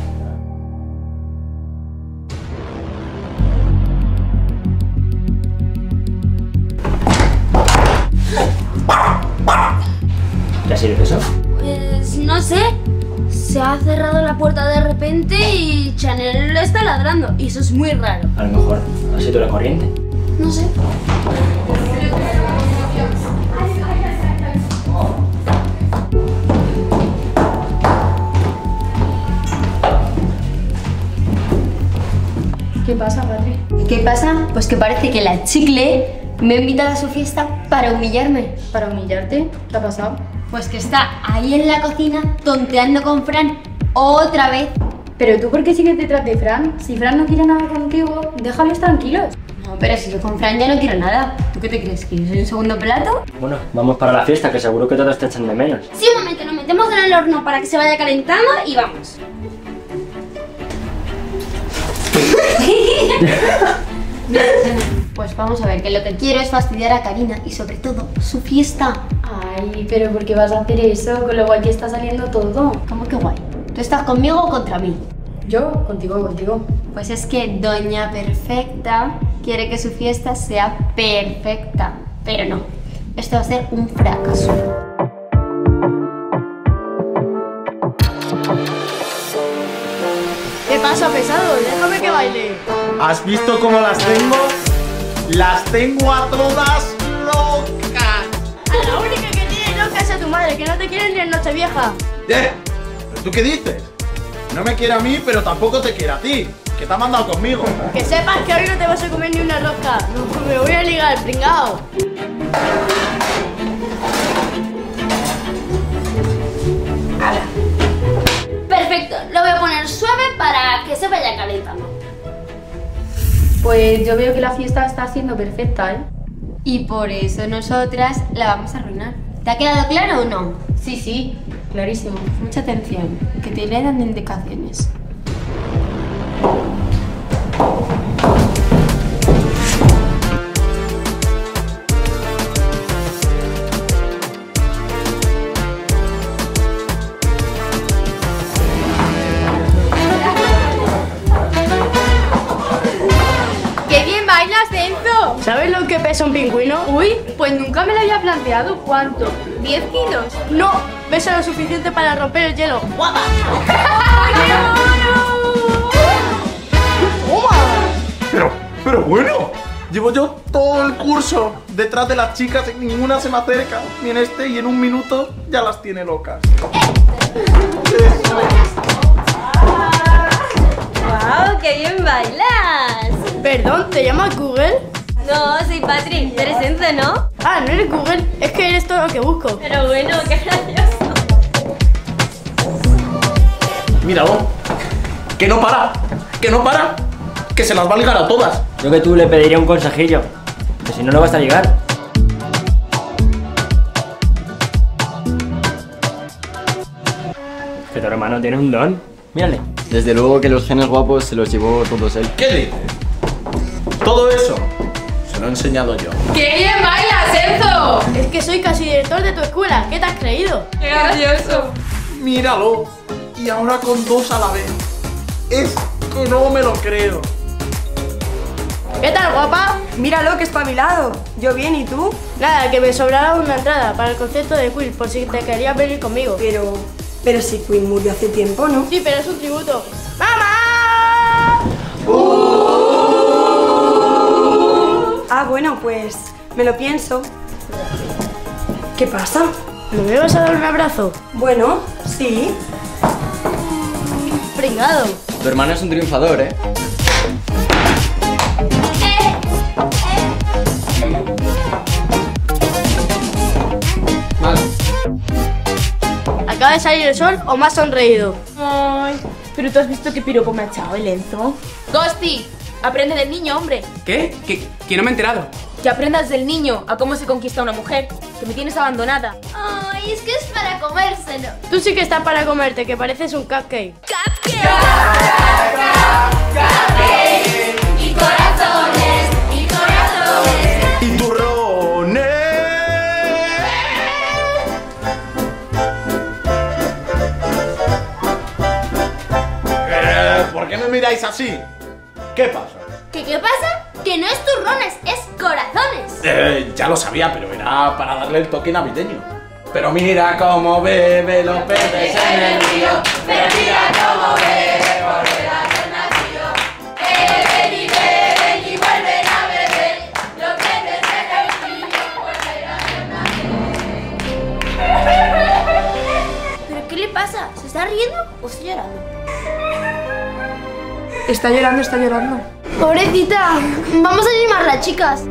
¿Qué ha sido eso? Pues no sé, se ha cerrado la puerta de repente y Chanel está ladrando y eso es muy raro. A lo mejor ha sido la corriente. No sé. ¿Qué pasa, padre? ¿Qué pasa? Pues que parece que la chicle me ha invitado a su fiesta para humillarme. ¿Para humillarte? ¿Qué ha pasado? Pues que está ahí en la cocina tonteando con Fran otra vez. ¿Pero tú por qué sigues detrás de Fran? Si Fran no quiere nada contigo, déjalos tranquilos. No, pero si yo con Fran ya no quiero nada. ¿Tú qué te crees? ¿Que yo soy un segundo plato? Bueno, vamos para la fiesta, que seguro que todos te echan de menos. Sí, un momento, nos metemos en el horno para que se vaya calentando y vamos. Pues vamos a ver, que lo que quiero es fastidiar a Karina y sobre todo su fiesta. Ay, pero ¿por qué vas a hacer eso? Con lo guay que está saliendo todo. ¿Cómo que guay? ¿Tú estás conmigo o contra mí? Yo, contigo. Pues es que Doña Perfecta quiere que su fiesta sea perfecta. Pero no, esto va a ser un fracaso. ¿Qué pasa, pesado? Déjame que baile. ¿Has visto cómo las tengo? Las tengo a todas locas. A la única que tiene loca es a tu madre, que no te quiere ni en Nochevieja. ¿Pero tú qué dices? No me quiere a mí, pero tampoco te quiere a ti. Que te ha mandado conmigo. Que sepas que hoy no te vas a comer ni una rosca. No, me voy a ligar, pringao. Perfecto, lo voy a poner suave para que se vaya calentando. Pues yo veo que la fiesta está siendo perfecta, ¿eh? Y por eso nosotras la vamos a arruinar. ¿Te ha quedado claro o no? Sí, clarísimo. Mucha atención, que te le dan indicaciones. ¡Qué bien bailas, Enzo! ¿Sabes lo que pesa un pingüino? Uy, pues nunca me lo había planteado. ¿Cuánto? ¿10 kilos? No, pesa lo suficiente para romper el hielo. ¡Guapa! Pero bueno, llevo yo todo el curso detrás de las chicas y ninguna se me acerca. Ni en este, y en un minuto ya las tiene locas. ¡Guau! ¡Qué bien bailas! Perdón, ¿te llamas Google? No, soy Patrick. Eres Enzo, ¿no? Ah, no eres Google, es que eres todo lo que busco. Pero bueno, qué gracioso. Míralo. Que no para. Que se las va a ligar a todas. Yo que tú le pediría un consejillo, que si no, no vas a ligar. Que tu hermano tiene un don. Mírale. Desde luego que los genes guapos se los llevó todos él. ¿Qué dices? Todo eso se lo he enseñado yo. ¡Qué bien bailas, Enzo! Es que soy casi director de tu escuela. ¿Qué te has creído? ¡Qué gracioso! Míralo. Y ahora con dos a la vez. Es que no me lo creo. ¿Qué tal, guapa? Míralo, que espabilado. Yo bien, ¿y tú? Nada, que me sobraba una entrada para el concierto de Quill, por si te querías venir conmigo. Pero si Queen murió hace tiempo, ¿no? Sí, pero es un tributo. ¡Mamá! Ah, bueno, pues me lo pienso. ¿Qué pasa? ¿No me vas a dar un abrazo? Bueno, sí. Pringado. Tu hermano es un triunfador, ¿eh? ¿Acaba de salir el sol o me has sonreído? Ay, pero tú has visto qué piropo me ha echado el Enzo. Gosti, aprende del niño, hombre. ¿Qué? Que no me he enterado. Que aprendas del niño a cómo se conquista una mujer. Que me tienes abandonada. Ay, es que es para comérselo. Tú sí que estás para comerte, que pareces un cupcake. ¡Cupcake! Y corazones, y corazones. Y turrones. ¿Por qué me miráis así? ¿Qué pasa? ¿Qué pasa? Que no es turrones, es corazones. Ya lo sabía, pero era para darle el toque navideño. Pero mira cómo bebe los peces en el río. Pero mira cómo bebe por el alternativo. Beben y vuelven a beber. Los peces en el río vuelven a nacer. ¿Pero qué le pasa? ¿Se está riendo o está llorando? Está llorando. Pobrecita, vamos a llamarla, chicas.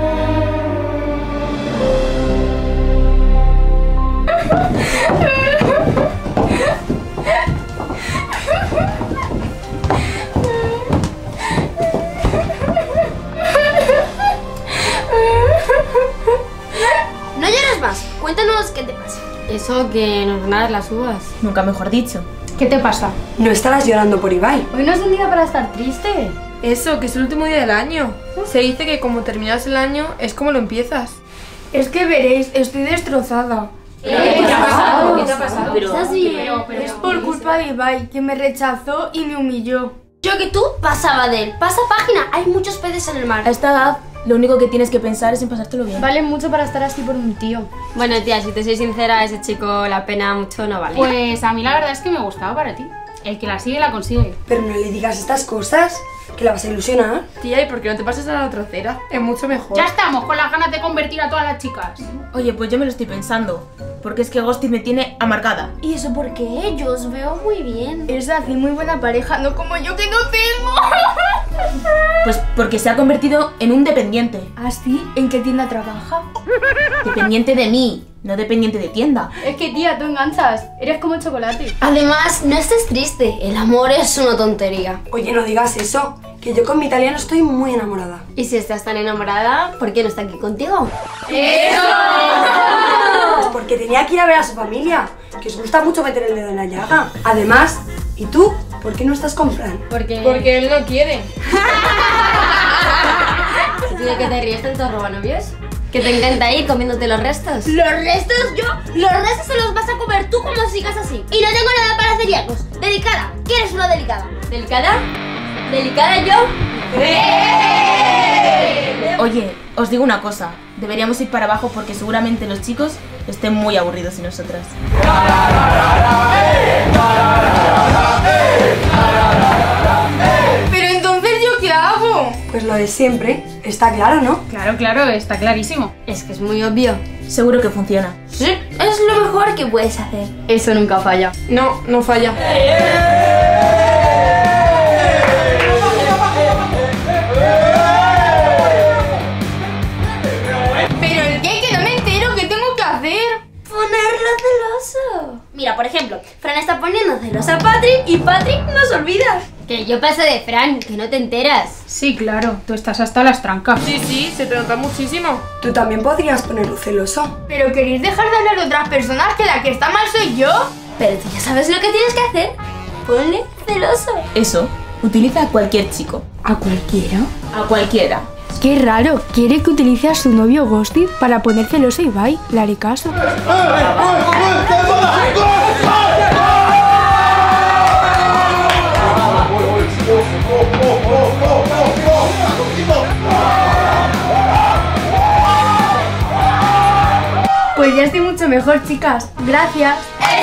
No llores más, cuéntanos qué te pasa. Eso que nos van a dar las uvas. Nunca mejor dicho. ¿Qué te pasa? No estarás llorando por Ibai. Hoy no es un día para estar triste. Eso, que es el último día del año. Se dice que como terminas el año es como lo empiezas. Es que veréis, estoy destrozada. ¿Qué te ha pasado? ¿Qué te ha pasado? ¿Estás bien? Es por culpa de Ibai, que me rechazó y me humilló. Yo que tú pasaba de él. Pasa página, hay muchos peces en el mar. A esta edad, lo único que tienes que pensar es en pasártelo bien. Vale mucho para estar así por un tío. Bueno, tía, si te soy sincera, ese chico la pena mucho no vale. Pues a mí la verdad es que me gustaba para ti. El que la sigue, la consigue. Pero no le digas estas cosas, que la vas a ilusionar. Tía, ¿y por qué no te pases a la otra acera? Es mucho mejor. Ya estamos con las ganas de convertir a todas las chicas. Oye, pues yo me lo estoy pensando. Porque es que Ghosty me tiene amargada. ¿Y eso por qué? Yo os veo muy bien. Es así muy buena pareja, no como yo que no tengo. Pues porque se ha convertido en un dependiente. ¿Así? ¿En qué tienda trabaja? Dependiente de mí, no dependiente de tienda. Es que tía, tú enganchas. Eres como el chocolate. Además, no estés triste. El amor es una tontería. Oye, no digas eso, que yo con mi italiano estoy muy enamorada. Y si estás tan enamorada, ¿por qué no está aquí contigo? Pues porque tenía que ir a ver a su familia, que os gusta mucho meter el dedo en la llaga. Además, ¿y tú? ¿Por qué no estás con Fran? Porque él no quiere. ¿Y tú de qué te ríes tanto, robanovios? ¿Que te encanta ir comiéndote los restos? ¿Los restos? Los restos se los vas a comer tú como sigas así. Y no tengo nada para celíacos. Delicada. ¿Quieres una delicada? ¿Delicada? ¿Delicada yo? Oye, os digo una cosa. Deberíamos ir para abajo porque seguramente los chicos estén muy aburridos sin nosotras. Pero entonces, ¿yo qué hago? Pues lo de siempre, está claro, ¿no? Claro, claro, está clarísimo. Es que es muy obvio. Seguro que funciona. Sí, es lo mejor que puedes hacer. Eso nunca falla. No, no falla. Pero el qué, que no me entero, ¿qué tengo que hacer? Ponerlo celoso. Mira, por ejemplo, Fran está poniendo celosa a Patrick y Patrick nos olvida. Que yo paso de Fran, que no te enteras. Sí, claro, tú estás hasta las trancas. Sí, se te nota muchísimo. Tú también podrías ponerlo celoso. Pero queréis dejar de hablar de otras personas, que la que está mal soy yo. Pero tú ya sabes lo que tienes que hacer. Ponle celoso. Eso, utiliza a cualquier chico. ¿A cualquiera? A cualquiera. Qué raro, quiere que utilice a su novio Ghosty para poner celoso a Ibai. Le haré caso. Pues ya estoy mucho mejor, chicas. Gracias.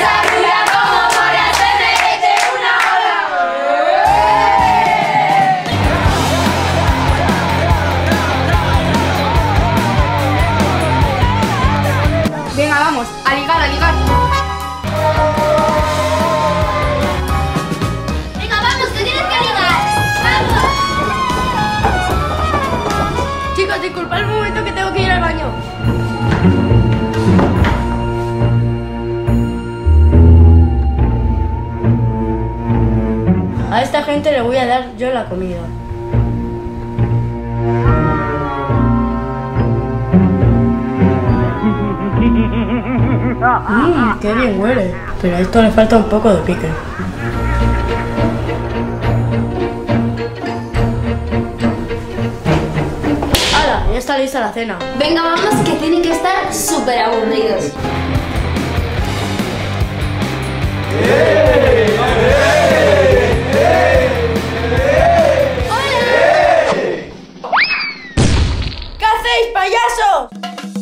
Venga, vamos, a ligar, a ligar. Venga, vamos, que tienes que ligar. ¡Vamos! Chicos, disculpad un momento que tengo que ir al baño. A esta gente le voy a dar yo la comida. Qué bien huele. Pero a esto le falta un poco de pique. ¡Hala! Ya está lista la cena. Venga, vamos, que tienen que estar súper aburridos. ¿Qué hacéis, payasos?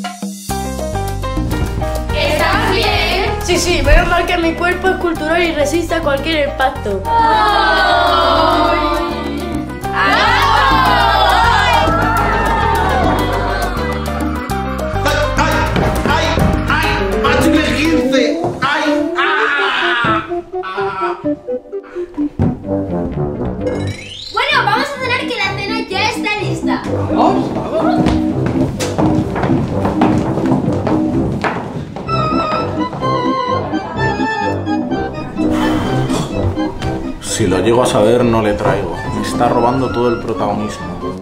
¿Estás bien? Sí, menos mal que mi cuerpo es cultural y resiste a cualquier impacto. ¡Máximo 15! ¡Ay! Bueno, vamos a cenar, que la cena ya está lista. Vamos. Si lo llego a saber, no le traigo. Me está robando todo el protagonismo.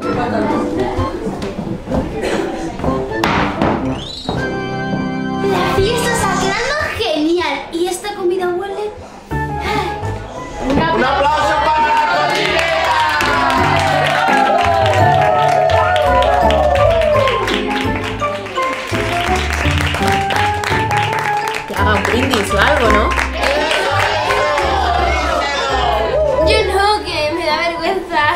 La fiesta está quedando genial. Y esta comida huele... ¡Un aplauso para la cocinera! brindis o algo, ¿no? Yo no, que me da vergüenza.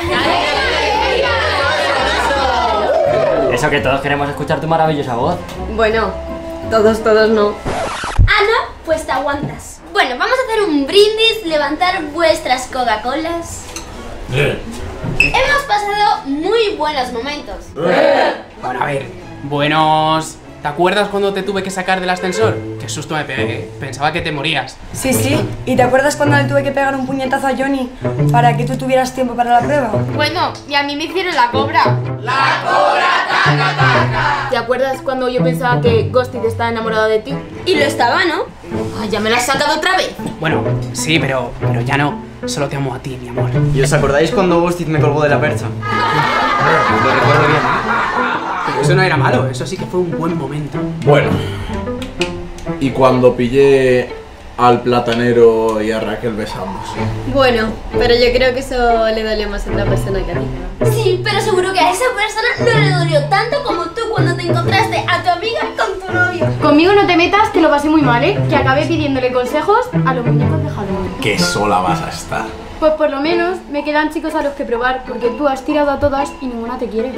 Eso que todos queremos escuchar tu maravillosa voz. Bueno, todos no. Ah, no, pues te aguantas. Bueno, vamos a hacer un brindis, levantar vuestras Coca-Colas. Hemos pasado muy buenos momentos. Bueno, a ver, buenos... ¿Te acuerdas cuando te tuve que sacar del ascensor? Qué susto me pegué, pensaba que te morías. Sí, sí. ¿Y te acuerdas cuando le tuve que pegar un puñetazo a Johnny para que tú tuvieras tiempo para la prueba? Bueno, y a mí me hicieron la cobra. ¡La cobra, taca, taca! ¿Te acuerdas cuando yo pensaba que Ghosty estaba enamorado de ti? Y lo estaba, ¿no? Ay, ¿ya me la has sacado otra vez? Bueno, sí, pero ya no. Solo te amo a ti, mi amor. ¿Y os acordáis cuando Ghosty me colgó de la percha? Lo recuerdo bien. Pero eso no era malo, eso sí que fue un buen momento. Bueno, y cuando pillé al platanero y a Raquel besándose. Bueno, pero yo creo que eso le dolió más a otra persona que a ti. Sí, pero seguro que a esa persona no le dolió tanto como tú cuando te encontraste a tu amiga con tu novio. Conmigo no te metas, que lo pasé muy mal, ¿eh? Que acabé pidiéndole consejos a los muñecos de Halloween. Que sola vas a estar. Pues por lo menos me quedan chicos a los que probar, porque tú has tirado a todas y ninguna te quiere.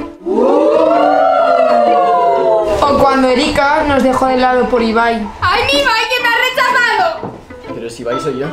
O cuando Erika nos dejó de lado por Ibai. ¡Ay, mi Ibai, que me ha rechazado! Pero si vais soy yo.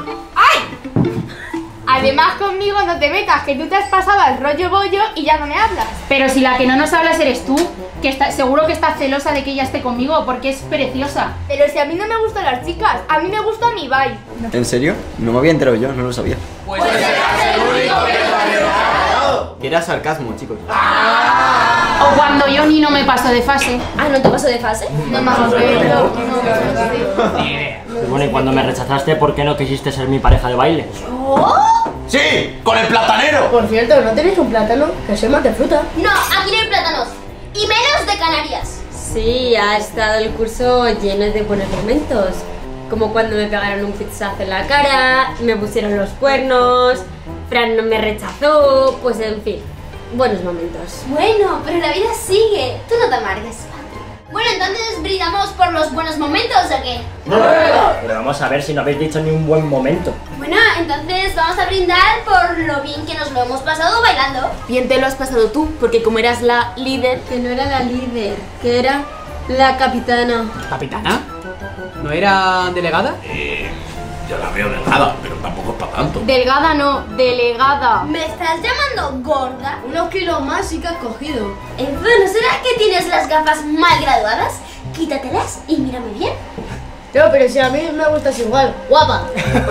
Además conmigo no te metas, que tú te has pasado al rollo bollo y ya no me hablas. Pero si la que no nos hablas eres tú, que seguro que estás celosa de que ella esté conmigo porque es preciosa. Pero si a mí no me gustan las chicas, a mí me gusta mi Ibai. ¿En serio? No me había enterado yo, no lo sabía. Pues eres el único que lo había enterado. Que era sarcasmo, chicos. O cuando Johnny no me pasó de fase. Ah, ¿no te pasó de fase? No me acuerdo. Bueno, y cuando me rechazaste, ¿por qué no quisiste ser mi pareja de baile? ¡Sí! ¡Con el platanero! Por cierto, ¿no tenéis un plátano? Que soy más de fruta. No, aquí no hay plátanos. Y menos de Canarias. Sí, ha estado el curso lleno de buenos momentos. Como cuando me pegaron un pizzazo en la cara, me pusieron los cuernos, Fran no me rechazó, pues en fin, buenos momentos. Bueno, pero la vida sigue. Tú no te amargues. Bueno, entonces brindamos por los buenos momentos, ¿o qué? Pero vamos a ver si no habéis dicho ni un buen momento. Bueno, entonces vamos a brindar por lo bien que nos lo hemos pasado bailando. Bien te lo has pasado tú, porque como eras la líder... Que no era la líder, que era la capitana. ¿Capitana? ¿No era delegada? Yo la veo delgada, pero tampoco es para tanto. Delgada no, delegada. ¿Me estás llamando gorda? Unos kilos más sí que has cogido. En fin, ¿no será que tienes las gafas mal graduadas? Quítatelas y mírame bien. No, pero si a mí me gustas igual, guapa.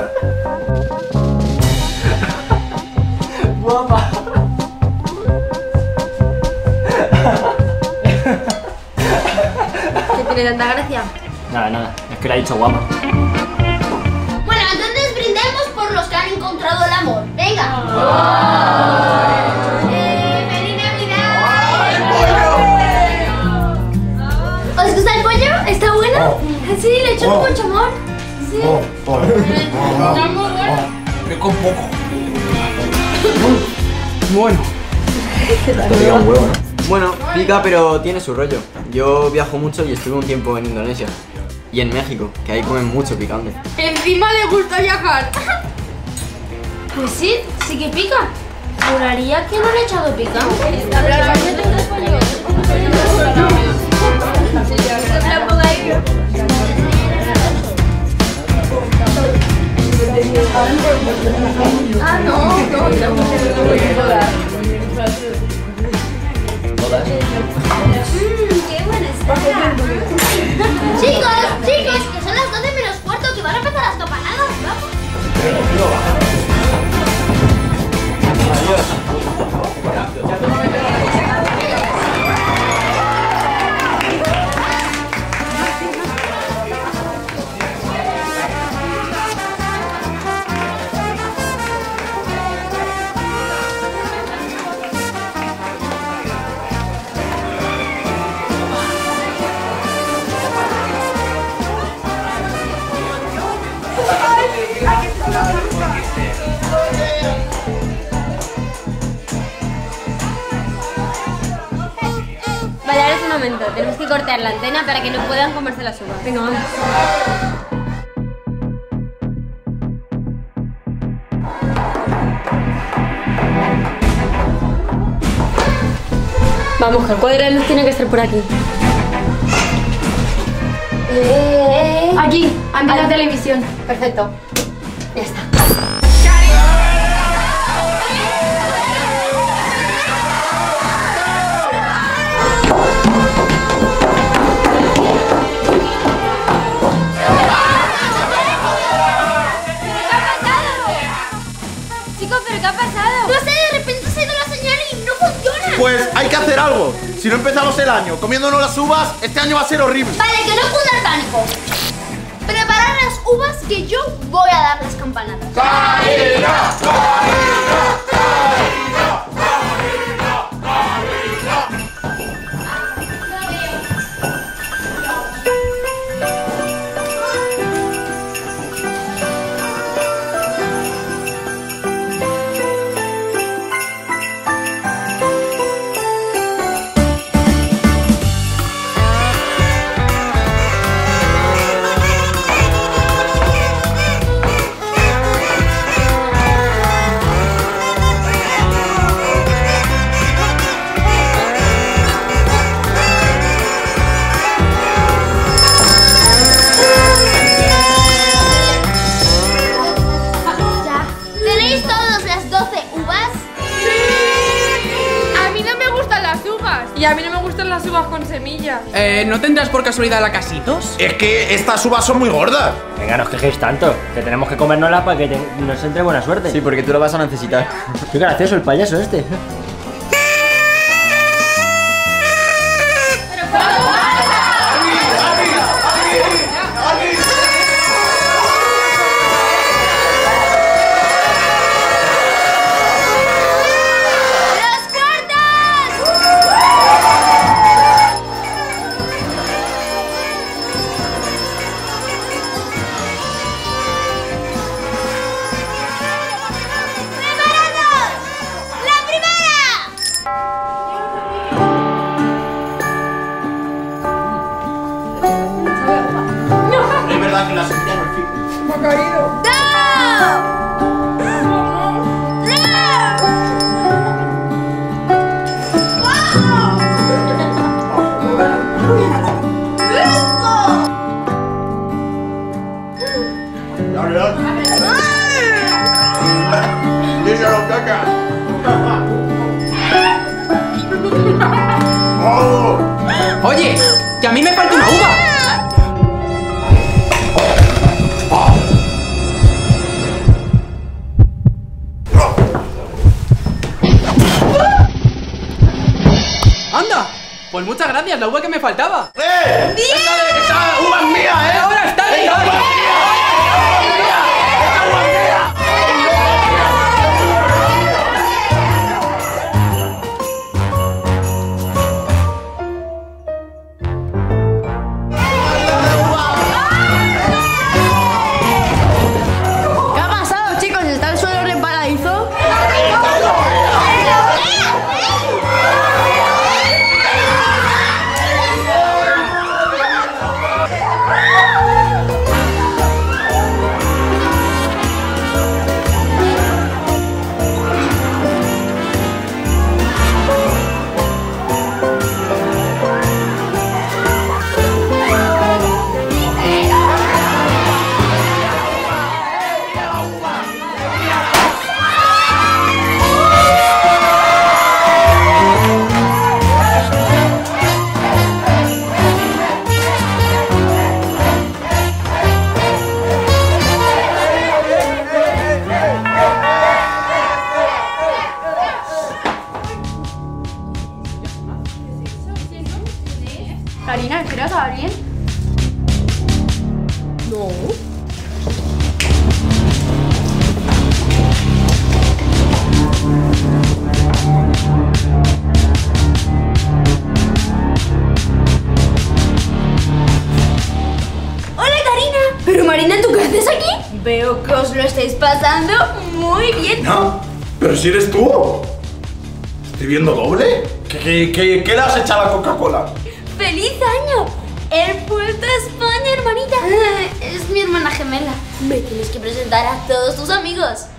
Guapa. ¿Qué tiene tanta gracia? Nada, es que le ha dicho guapa. Bueno, entonces brindemos por los que han encontrado el amor. ¡Venga! ¡Feliz Navidad! ¿Os gusta el pollo? ¿Está bueno? Sí, le he hecho con mucho amor. Sí. Está muy bueno. Pero con poco. Bueno. Bueno, pica, pero tiene su rollo. Yo viajo mucho y estuve un tiempo en Indonesia. Y en México, que ahí comen mucho picante. Encima le gusta viajar. Pues sí, sí que pica. Juraría que no le he echado picante. Ah, no. ¡Qué buena está! Chicos, que son las 12 menos cuarto, que van a empezar las topanadas, vamos. Vale, ahora es un momento, tenemos que cortar la antena para que no puedan comerse las uvas. Venga, vamos. Vamos, que el cuadro de luz tiene que estar por aquí. Aquí, ante la televisión. Perfecto. Ya está. Chicos, ¿pero qué ha pasado? No sé, de repente se ha ido la señal y no funciona. Pues hay que hacer algo. Si no empezamos el año comiéndonos las uvas, este año va a ser horrible. Vale, que no cunda el pánico. Preparad las uvas que yo voy a dar las campanadas. ¡Karina! ¿Tenéis todos las 12 uvas? A mí no me gustan las uvas. Y a mí no me gustan las uvas con semillas. ¿No tendrás por casualidad lacasitos? Es que estas uvas son muy gordas. Venga, no os quejéis tanto, que tenemos que comérnoslas para que nos entre buena suerte. Sí, porque tú lo vas a necesitar. Qué gracioso el payaso este. Es verdad que la semilla no es fijo. Me ha caído. ¡Díselo, caca! ¡Oh! Oye, que a mí me falta una uva. ¡Anda! Pues muchas gracias, la uva que me faltaba. ¡Esa uva es mía, eh! ¡Ahora está bien! ¿Qué ha pasado, chicos? ¿Está el suelo resbaladizo? Karina, ¿quieres acabar bien? No. Hola, Karina. Pero Marina, ¿tú qué haces aquí? Veo que os lo estáis pasando muy bien. No, pero si eres tú. ¿Estoy viendo doble? ¿Qué le has echado a la Coca-Cola? ¡Feliz año! He vuelto a España, hermanita. Es mi hermana gemela. Me tienes que presentar a todos tus amigos.